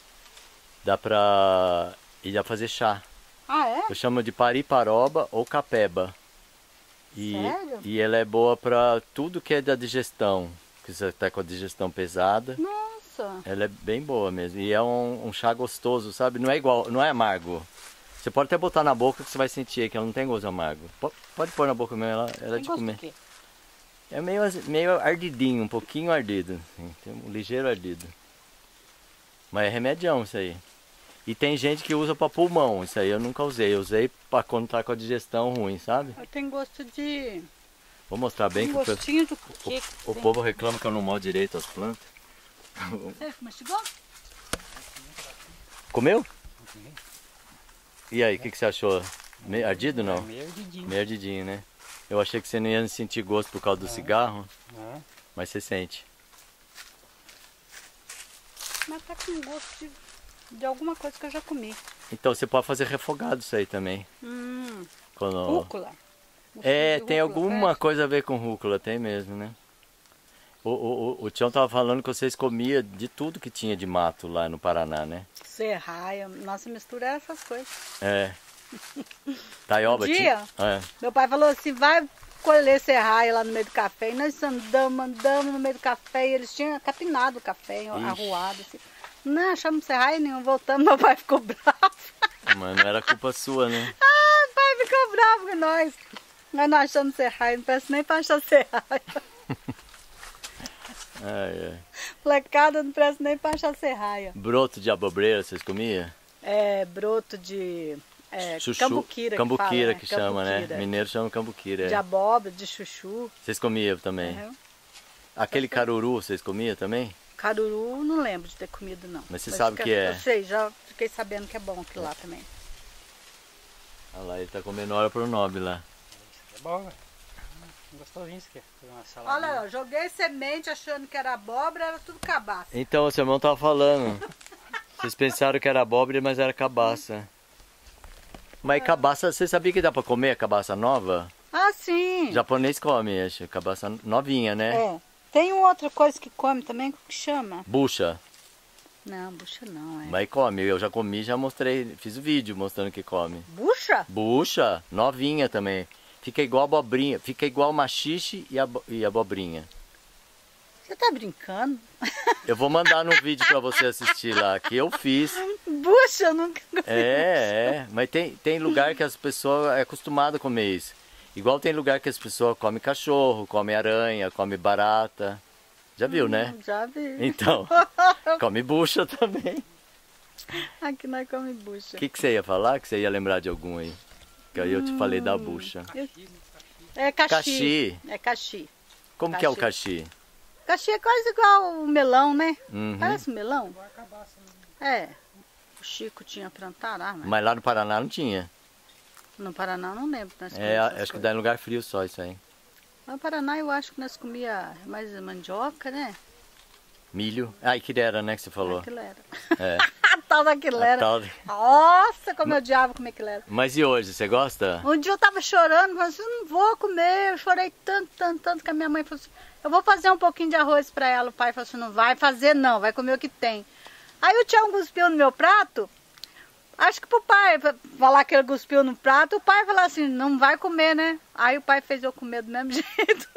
dá pra... e dá pra fazer chá.
Ah, é?
Eu chamo de pariparoba ou capeba. E,
Sério?
e ela é boa pra tudo que é da digestão, que você tá com a digestão pesada.
Nossa.
Ela é bem boa mesmo. E é um, um chá gostoso, sabe? Não é igual, não é amargo. Você pode até botar na boca que você vai sentir que ela não tem gosto amargo. Pode, pode pôr na boca mesmo, ela, ela é
Tem
de
gosto
comer.
do quê?
É meio, meio ardidinho, um pouquinho ardido. Assim, tem um ligeiro ardido. Mas é remedião isso aí. E tem gente que usa pra pulmão, isso aí eu nunca usei. Eu usei pra quando tá com a digestão ruim, sabe?
Tem gosto de...
Vou mostrar bem
um
que o, pe-
gostinho do
o,
quê?
o povo reclama que eu não moldo direito as plantas.
Você mastigou?
Comeu? E aí, o que, que você achou? Meio ardido não?
Meio ardidinho.
Meio ardidinho, né? Eu achei que você não ia sentir gosto por causa do
Não.
cigarro,
Né?
mas você sente.
Mas tá com gosto de, de alguma coisa que eu já comi.
Então você pode fazer refogado isso aí também.
Hum,
Quando...
rúcula.
É,
De
tem
rúcula,
alguma
parece.
coisa a ver com rúcula, tem mesmo, né? O, o, o, o Tião tava falando que vocês comiam de tudo que tinha de mato lá no Paraná, né?
Serraia, nossa mistura é essas coisas.
É. Taioba
Um dia?
tinha? É.
Meu pai falou assim, vai colher serraia lá no meio do café. E nós andamos, andamos no meio do café e eles tinham capinado o café,
Ixi.
arruado assim. Não achamos serraia nenhuma, voltamos, meu pai ficou bravo.
Mas não era culpa sua, né?
Ah, o pai ficou bravo com nós. Nós não achamos serraia, não peço nem pra achar serraia.
Ai, ai.
Flecada, não presta nem pra achar serraia.
Broto de abobreira, vocês comiam?
É broto de é,
Chuchu.
cambuquira,
Cambuquira
que, fala, né?
que chama, né?
Cambuquira.
Mineiro chama cambuquira.
De
É.
abóbora, de chuchu.
Vocês comiam também?
Uhum.
Aquele caruru, vocês comiam também?
Caruru, não lembro de ter comido, não.
Mas você sabe o
fica-
que é?
Eu sei, já fiquei sabendo que é bom aquilo lá também.
Olha lá, ele tá comendo hora pro nobre lá.
É bom, velho. Hum, Gostosinho isso aqui. Fazer uma saladinha.
Olha, ó, joguei semente achando que era abóbora, era tudo cabaça.
Então, o seu irmão tava falando. Vocês pensaram que era abóbora, mas era cabaça. Mas cabaça, você sabia que dá pra comer a cabaça nova?
Ah, sim.
O japonês come, acho. Cabaça novinha, né?
É. Tem uma outra coisa que come também, que chama?
Bucha.
Não, bucha não, é.
Mas come. Eu já comi, já mostrei. Fiz o vídeo mostrando que come.
Bucha?
Bucha, novinha também. Fica igual abobrinha. Fica igual machixe e, abo e abobrinha.
Você tá brincando?
Eu vou mandar no vídeo pra você assistir lá, que eu fiz.
Bucha, eu nunca gostei.
É, é. Mas tem, tem lugar que as pessoas é acostumado a comer isso. Igual tem lugar que as pessoas comem cachorro, comem aranha, comem barata. Já viu, né?
Já vi.
Então, come bucha também.
Aqui nós come bucha.
O que, que você ia falar? Que você ia lembrar de algum aí? Que aí eu te falei da bucha.
É caxi.
Caxi.
É caxi.
Como que é o caxi?
Caxi é quase igual o melão, né?
Uhum.
Parece um melão. É. O Chico tinha plantado lá, mas
Mas lá no Paraná não tinha.
no Paraná eu não lembro. Nós
É,
comíamos essas
acho que
coisas.
dá em lugar frio só isso aí.
Lá no Paraná eu acho que nós comia mais mandioca, né?
Milho. Ah, quirera, né, que você falou.
Aquilo era.
É.
A tal daquilo
A
era.
tal de-
Nossa, como eu odiava comer aquilo era.
Mas e hoje, você gosta?
Um dia eu tava chorando, falei assim, eu não vou comer. Eu chorei tanto, tanto, tanto que a minha mãe falou assim, eu vou fazer um pouquinho de arroz pra ela. O pai falou assim, não vai fazer não, vai comer o que tem. Aí o Tião cuspiu no meu prato. Acho que pro pai falar que ele cuspiu no prato, o pai falou assim, não vai comer, né? Aí o pai fez eu comer do mesmo jeito.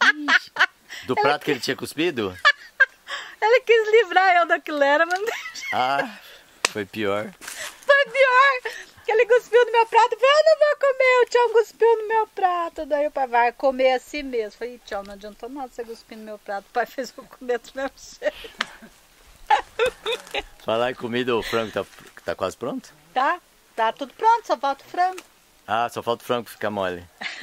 Do prato que ele tinha cuspido?
Ele quis livrar eu daquilo era, mas não deixou.
Ah, foi pior.
Foi pior. Que ele cuspiu no meu prato. Eu falei, eu não vou comer, o Tião cuspiu no meu prato. Daí o pai vai comer assim mesmo. Eu falei, Tião, não adiantou nada você cuspir no meu prato. O pai fez eu comer do mesmo jeito.
Falar em comida, o frango tá, tá quase pronto?
Tá? Tá tudo pronto, só falta o frango.
Ah, só falta o frango ficar mole.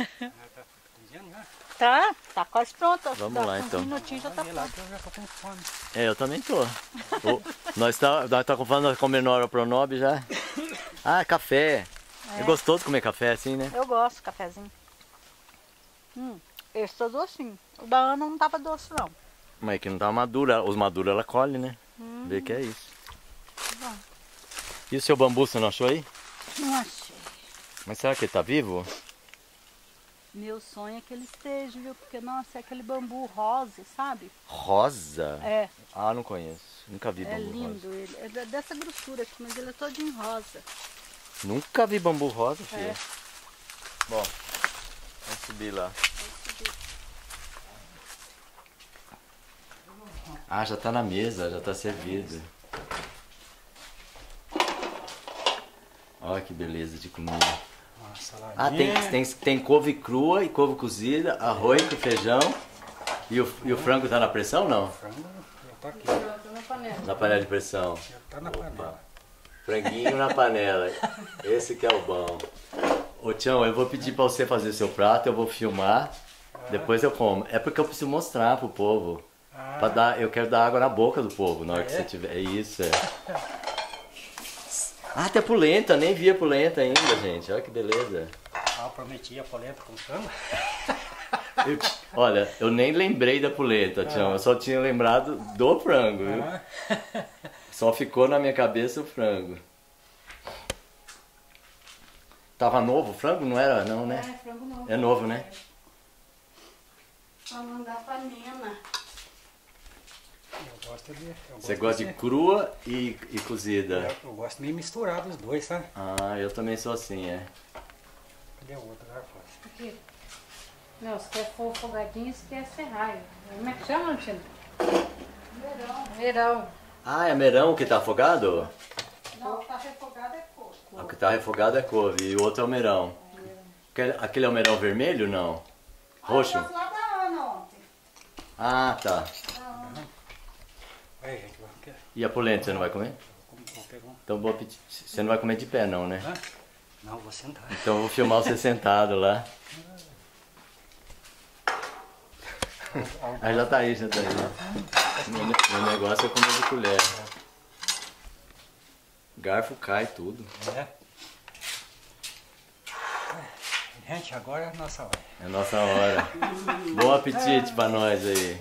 Tá? Tá quase pronto.
Vamos
Dá
lá,
uns
então.
minutinhos já tá
Sei lá,
pronto.
que eu já tô com fome.
É, eu também tô. O- nós tá, nós tá falando comendo hora pro nobre já. Ah, café. É. gostoso comer café assim, né?
Eu gosto, cafezinho. Hum, esse tá docinho. O da Ana não tava doce, não.
Mas é que não tá madura. Os maduros ela colhe, né? Vê que é isso.
Bom.
E o seu bambu, você não achou aí?
Não achei.
Mas será que ele tá vivo?
Meu sonho é que ele esteja, viu? Porque, nossa, é aquele bambu rosa, sabe?
Rosa?
É,
Ah, não conheço. Nunca vi
é
bambu
lindo
rosa.
ele. É dessa grossura aqui, mas ele é todo em rosa.
Nunca vi bambu rosa, filha.
É.
Bom, vamos subir lá. Ah, já tá na mesa, já tá servido. Olha que beleza de comida.
Uma saladinha.
Ah, tem, tem, tem couve crua e couve cozida, arroz com feijão. E o, e o frango tá na pressão, não?
O frango já tá aqui.
Na panela de pressão.
Já tá na panela.
Franguinho na panela. Esse que é o bom. Ô Tião, eu vou pedir pra você fazer seu prato, eu vou filmar. Depois eu como. É porque eu preciso mostrar pro povo. Pra dar, eu quero dar água na boca do povo na hora que
é?
você tiver. É isso, é. Ah, tem a polenta, nem vi a polenta ainda, gente. Olha que beleza.
Ah, eu prometi a polenta com frango.
Eu, olha, eu nem lembrei da polenta, Tião. Eu só tinha lembrado do frango, viu?
Ah.
Só ficou na minha cabeça o frango. Tava novo o frango? Não era, não, né?
É, frango novo.
É novo, né?
Pra mandar pra Nena.
Eu gosto de... Eu
Você
gosto
gosta de crua e, e cozida?
Eu, eu gosto meio misturado os dois, sabe?
Ah, eu também sou assim, é.
Cadê o outro garfo?
Aqui. Não, se quer for folgadinho, se quer serraio. Como é que chama, Tina? Verão. Verão.
Ah, é merão que tá afogado?
Não, tá refogado é couve.
O que tá refogado é couve e o outro é o merão. Aquele, aquele é o merão vermelho, não? Roxo?
Ah, eu lá da Ana ontem.
Ah, tá.
Aí, gente, vamos quer.
E a polenta, você não vai comer?
Vou pegar um...
Então, bom apetite. Você não vai comer de pé, não, né?
Hã? Não, vou sentar.
Então eu vou filmar você sentado lá. Ah, já tá aí, já tá aí. Meu, meu negócio é comer de colher. Garfo cai tudo.
É. Gente, agora é a nossa hora.
É a nossa hora. Bom apetite pra nós aí.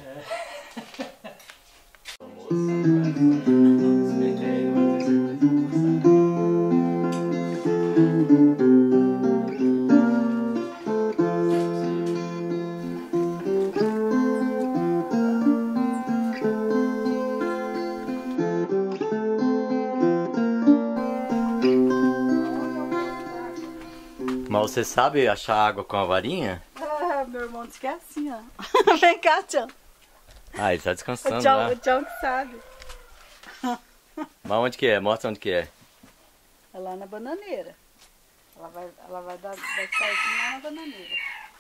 Mas você sabe achar água com a varinha?
Ah, meu irmão disse que é assim, ó. Vem cá, Tião.
Ah, ele tá
O
descansando
Tião,
lá.
o Tião que sabe.
Mas onde que é? Mostra onde que é.
É lá na bananeira. Ela vai, ela vai dar, dar certinho lá na bananeira.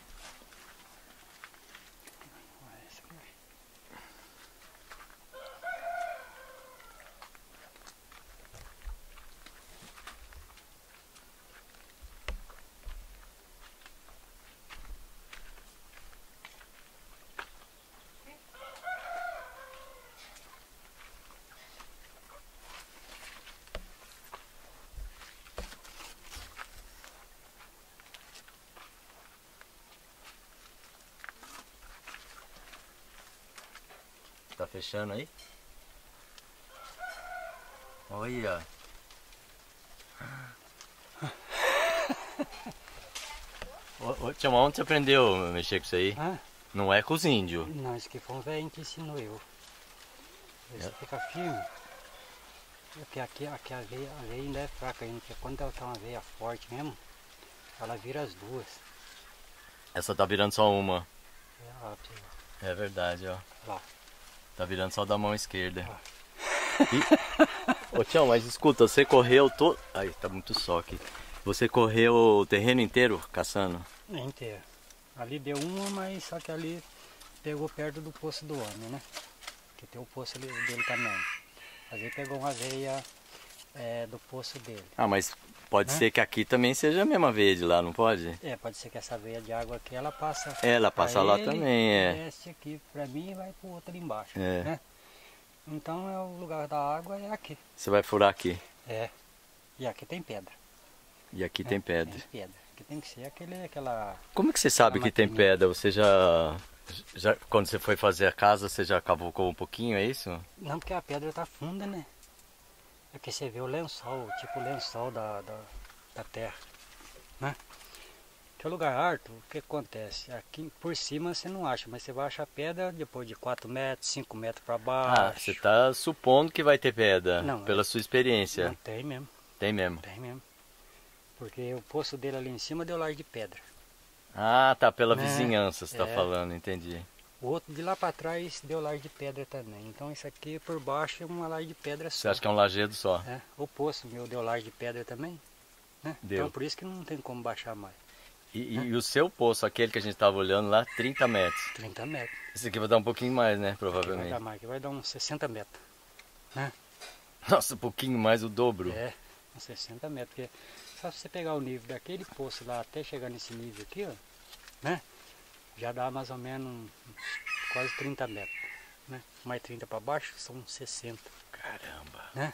Tá fechando aí? Olha. Ô, ô, Tião, onde você aprendeu a mexer com isso aí?
Hã?
Não é com os índios.
Não, esse aqui foi um velhinho que ensinou eu. Esse fica firme. Porque aqui, aqui a, veia, a veia ainda é fraca ainda, porque quando ela tá uma veia forte mesmo, ela vira as duas.
Essa tá virando só uma.
É, ó, aqui, ó.
É verdade, ó.
Lá.
Tá virando só da mão esquerda.
Ah.
E... Ô Tião, mas escuta, você correu todo... Ai, tá muito sol aqui. Você correu o terreno inteiro caçando?
É inteira. Ali deu uma, mas só que ali pegou perto do poço do homem, né? Que tem o poço ali, dele também. Mas aí pegou uma veia é, do poço dele.
Ah, mas pode
Hã?
ser que aqui também seja a mesma veia de lá, não pode?
É, pode ser que essa veia de água aqui, ela passa...
É, ela passa
pra
lá
ele,
também, é.
Desce aqui pra mim e vai pro outro ali embaixo,
É.
né? Então é o lugar da água é aqui.
Você vai furar aqui.
É. E aqui tem pedra.
E aqui
né?
tem pedra.
Tem pedra. Aqui tem que ser aquele, aquela...
Como é que você sabe
aquela
que tem
maquininha.
pedra? Você já, já... Quando você foi fazer a casa, você já cavucou um pouquinho, é isso?
Não, porque a pedra tá funda, né? É que você vê o lençol, tipo o lençol da, da, da terra, né? Que é lugar alto, o que acontece? Aqui por cima você não acha, mas você vai achar pedra depois de quatro metros, cinco metros para baixo.
Ah, você tá supondo que vai ter pedra,
Não,
pela
é-
sua experiência.
Não, tem mesmo,
Tem mesmo.
tem mesmo. Porque o poço dele ali em cima deu laje de pedra.
Ah, tá, pela
Né?
vizinhança você tá
É.
falando, entendi.
O outro de lá para trás deu laje de pedra também. Então isso aqui por baixo é uma laje de pedra só.
Você acha que é um lajedo só?
É, o poço meu deu laje de pedra também, né?
Deu.
Então por isso que não tem como baixar mais.
E, e o seu poço, aquele que a gente tava olhando lá, trinta metros.
trinta metros.
Esse aqui vai dar um pouquinho mais, né,
Vai dar
provavelmente.
mais, que vai dar uns sessenta metros. Né?
Nossa, um pouquinho mais, o dobro.
É, uns sessenta metros. Porque só se você pegar o nível daquele poço lá até chegar nesse nível aqui, ó, né? Já dá mais ou menos um- quase trinta metros. Né? Mais trinta para baixo são sessenta.
Caramba.
Né?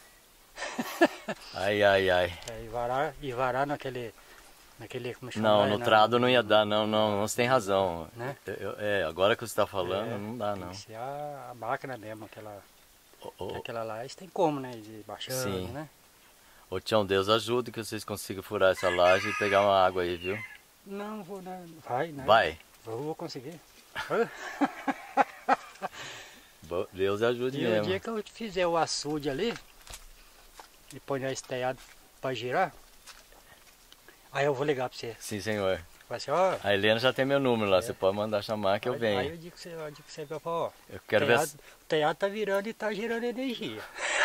Ai, ai, ai.
É, e varar, e varar naquele, naquele, como chama?
Não,
É,
no
na-
trado não ia dar, não, não, você tem razão.
Né?
Eu- eu- é, agora que você está falando,
É,
não dá,
Tem
não.
que ser a, a máquina mesmo, aquela,
Ô, ô,
aquela lá, isso tem como, né? De baixando,
Sim.
né?
ô, Tião, Deus ajude que vocês consigam furar essa laje e pegar uma água aí, viu?
Não, vou, né? Vai, né?
Vai.
Vou, vou conseguir.
Bo- Deus ajude
E o
mesmo.
dia que eu fizer o açude ali, e pôr a esteiado pra girar, aí eu vou ligar pra você.
Sim, senhor.
Vai assim, ó.
A Helena já tem meu número lá, você pode mandar chamar que eu
aí,
venho.
Aí eu digo que você, eu digo que você vai falar, ó.
Eu quero ver...
telhado,
se-
O telhado tá virando e tá girando energia.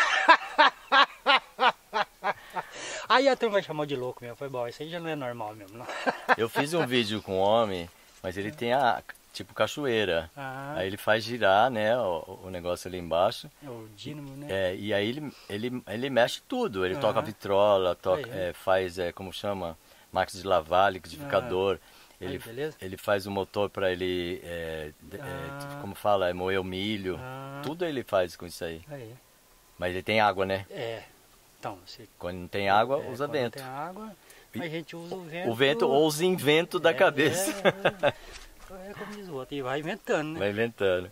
Aí a turma vai chamar de louco mesmo. Foi bom, isso aí já não é normal mesmo, não.
Eu fiz um vídeo com um homem, mas ele tem a, tipo, cachoeira.
Ah,
Aí ele faz girar, né, o, o negócio ali embaixo.
é o dínamo, né?
É, e aí ele, ele, ele mexe tudo. Ele
Aham.
toca vitrola, toca,
Aí.
é, faz, é, como chama, máquina de lavar, liquidificador.
Aí,
Ele,
beleza?
ele faz o motor para ele, é, de- é,
Ah.
como fala, é, moer o milho.
Ah,
Tudo ele faz com isso aí.
aí.
Mas ele tem água, né?
É. Então, se
Quando não tem água,
é,
usa
quando
vento.
tem água, a gente usa o vento.
O vento ou os inventos da
É,
cabeça.
É, é como diz o outro, e vai inventando, né?
Vai inventando.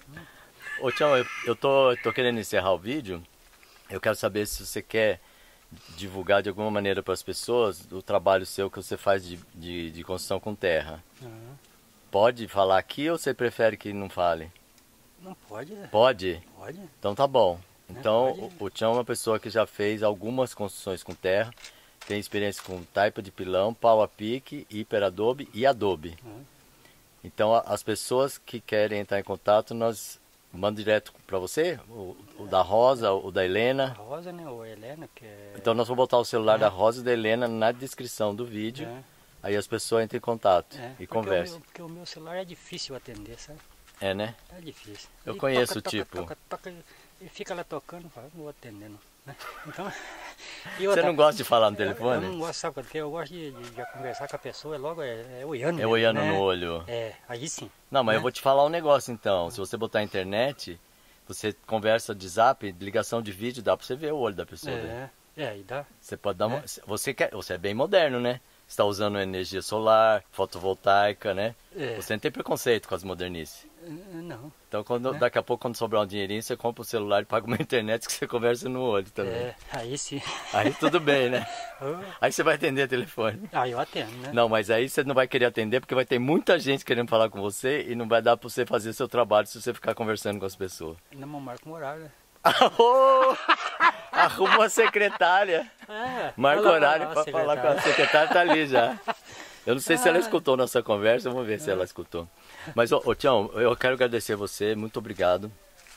Ô Tião, eu, eu tô, tô querendo encerrar o vídeo. Eu quero saber se você quer divulgar de alguma maneira para as pessoas o trabalho seu que você faz de, de, de construção com terra.
Ah,
Pode falar aqui ou você prefere que não fale?
não pode, né?
Pode?
Pode.
Então tá bom. Então
pode.
o, o Tião é uma pessoa que já fez algumas construções com terra, tem experiência com taipa de pilão, pau a pique, hiperadobe e adobe.
Uhum.
Então a- as pessoas que querem entrar em contato, nós mandamos direto para você, o, o da Rosa, o da
A
Helena.
Rosa, né? Ou a Helena, que é.
Então nós vamos botar o celular
É.
da Rosa e da Helena na descrição do vídeo,
É,
aí as pessoas entram em contato
é,
e
porque
conversam.
O meu, porque o meu celular é difícil atender, sabe?
É, né?
É difícil.
Eu
Ele
conheço
toca,
o tipo.
Toca, toca, toca, ele fica lá tocando, fala, não vou atender, não. Né? Então, e
Você
outra,
não gosta de falar no
Eu, eu
telefone?
não gosto, sabe porque eu gosto de, de, de conversar com a pessoa, logo é, é olhando.
É
mesmo,
olhando
né?
no olho.
É, aí sim.
Não, mas
né?
eu vou te falar um negócio então. Se você botar internet, você conversa de zap, ligação de vídeo, dá pra você ver o olho da pessoa. né?
É, é, aí dá.
Você pode dar uma.
É.
Você, quer... você é bem moderno, né? Você está usando energia solar, fotovoltaica, né?
É.
Você não tem preconceito com as modernices.
É, Não.
Então quando,
Né?
daqui a pouco, quando sobrar um dinheirinho, você compra o celular e paga uma internet que você conversa no olho também.
É, aí sim.
Aí tudo bem, né?
Oh,
Aí você vai atender o telefone.
aí eu atendo, né?
Não, mas aí você não vai querer atender porque vai ter muita gente querendo falar com você e não vai dar pra você fazer seu trabalho se você ficar conversando com as pessoas.
Não marca um horário, né?
Arruma Arruma uma secretária.
É,
Marca
olha lá,
horário
olha lá,
pra falar com a secretária, tá ali já. Eu não sei se ela escutou nossa conversa, vamos ver se ela escutou. Mas, ô, ô Tião, eu quero agradecer você, muito obrigado.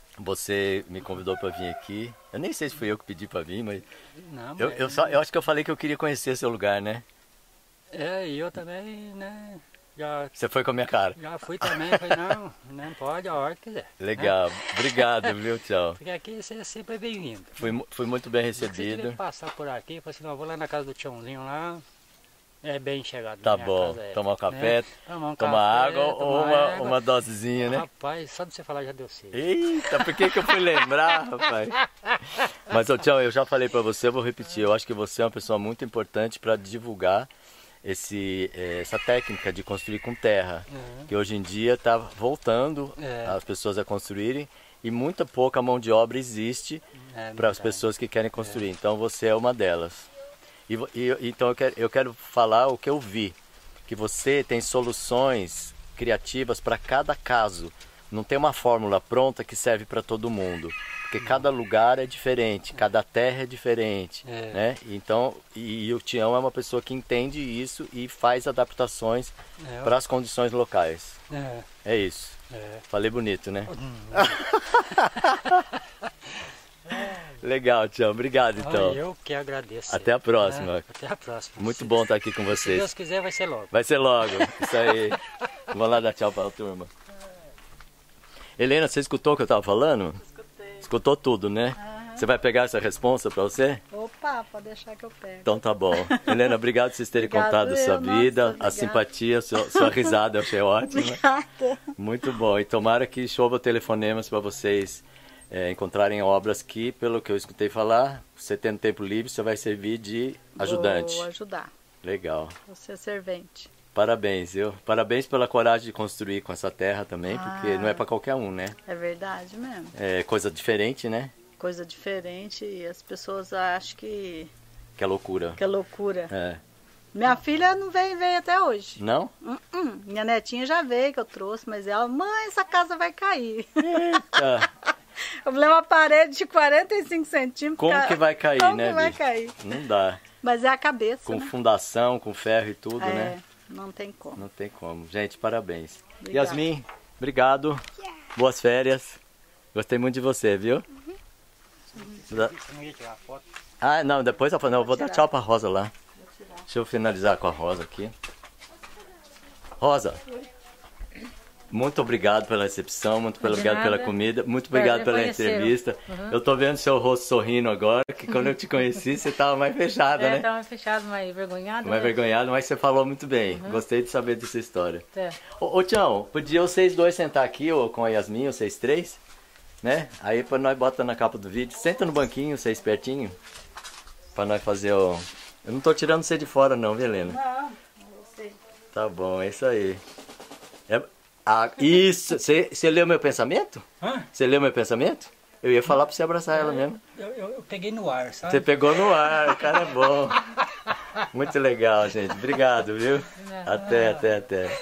Você me convidou para vir aqui. Eu nem sei se fui eu que pedi para vir, mas
Não,
eu,
mas-
eu, só, eu acho que eu falei que eu queria conhecer seu lugar, né?
É, e eu também, né? Já,
Você foi com a minha cara.
já fui também, falei, não, não pode a hora que quiser.
Legal, obrigado, viu, Tião?
Porque aqui você é sempre bem-vindo.
Fui, mu- fui muito bem
Se você tiver
recebido.
que passar por aqui, falei assim, não, eu vou lá na casa do Tiãozinho lá. É bem chegado.
Tá
minha
bom,
casa é,
tomar um café,
né? Tomar um
tomar
café,
água ou
tomar
uma,
água.
uma dosezinha, né?
Rapaz, só de você falar já deu certo.
Eita, por que, que eu fui lembrar, rapaz? Mas, ô Tião, eu já falei pra você, eu vou repetir. Eu acho que você é uma pessoa muito importante para divulgar esse, eh, essa técnica de construir com terra.
Uhum.
Que hoje em dia está voltando
É.
as pessoas a construírem e muita pouca mão de obra existe
É,
para as
verdade.
pessoas que querem construir. Então você é uma delas. E, vo- e- então eu quero, eu quero falar o que eu vi, que você tem soluções criativas para cada caso. Não tem uma fórmula pronta que serve para todo mundo, porque cada lugar é diferente, cada terra é diferente,
É.
né? Então, e, e o Tião é uma pessoa que entende isso e faz adaptações
É,
para as condições locais.
é,
É isso.
é.
Falei bonito, né?
Hum.
Legal, Tião. Obrigado, então.
Olha, eu que agradeço.
Até a próxima.
É, até a próxima.
Muito
Se-
bom estar aqui com
Se
vocês.
Deus quiser, vai ser logo.
Vai ser logo. Isso aí. Vamos lá dar tchau para a turma. Helena, você escutou o que eu estava falando?
Escutei.
Escutou tudo, né? Você vai pegar essa responsa para você?
Opa, pode deixar que eu pego.
Então tá bom. Helena, obrigado por vocês terem
Obrigado
contado a sua
eu, nossa,
vida, a
obrigada.
simpatia, a sua, sua risada, eu achei ótima.
Obrigada.
Muito bom. E tomara que chova telefonemas para vocês é, encontrarem obras que, pelo que eu escutei falar, você tendo tempo livre, você vai servir de ajudante.
Vou ajudar.
Legal.
Você é servente.
Parabéns, viu? Parabéns pela coragem de construir com essa terra também,
Ah,
porque não é para qualquer um, né?
É verdade mesmo.
É coisa diferente, né?
Coisa diferente e as pessoas acham que,
Que é loucura.
que é loucura.
É.
Minha filha não veio, veio até hoje.
Não?
Uh -uh. Minha netinha já veio, que eu trouxe, mas ela, mãe, essa casa vai cair.
Eita.
Eu falei, uma parede de quarenta e cinco centímetros.
Como que vai cair,
Como
né,
que vai
Bi?
cair?
Não dá.
Mas é a cabeça,
Com
né?
fundação, com ferro e tudo,
É,
né?
não tem como.
Não tem como. Gente, parabéns.
Obrigada.
Yasmin, obrigado. Boas férias. Gostei muito de você, viu? Da-
Você não ia tirar foto?
Ah, não, depois eu, não, eu vou dar
tirar.
tchau pra Rosa lá. Deixa eu finalizar com a Rosa aqui. Rosa, muito obrigado pela recepção, muito obrigado
nada.
pela comida, muito obrigado pela
conhecê-lo.
entrevista. Eu tô vendo seu rosto sorrindo agora, que quando eu te conheci você tava mais fechada,
É,
né?
tava fechado, mais envergonhado.
Mais
né?
vergonhado, mas você falou muito bem. Gostei de saber dessa história.
É.
Ô, ô Tião, podia vocês dois sentar aqui, ou com a Yasmin, vocês três, né? Aí pra nós botar na capa do vídeo. Senta no banquinho, vocês pertinho. Pra nós fazer o... Eu não tô tirando você de fora não, viu, Helena?
Não, não sei.
Tá bom, é isso aí. É... Ah, isso! Você você leu meu pensamento?
Hã?
Você leu meu pensamento? Eu ia falar pra você abraçar ela mesmo.
Eu, eu, eu peguei no ar, sabe?
Você pegou no ar, o cara é bom. Muito legal, gente. Obrigado, viu? Até, até, até.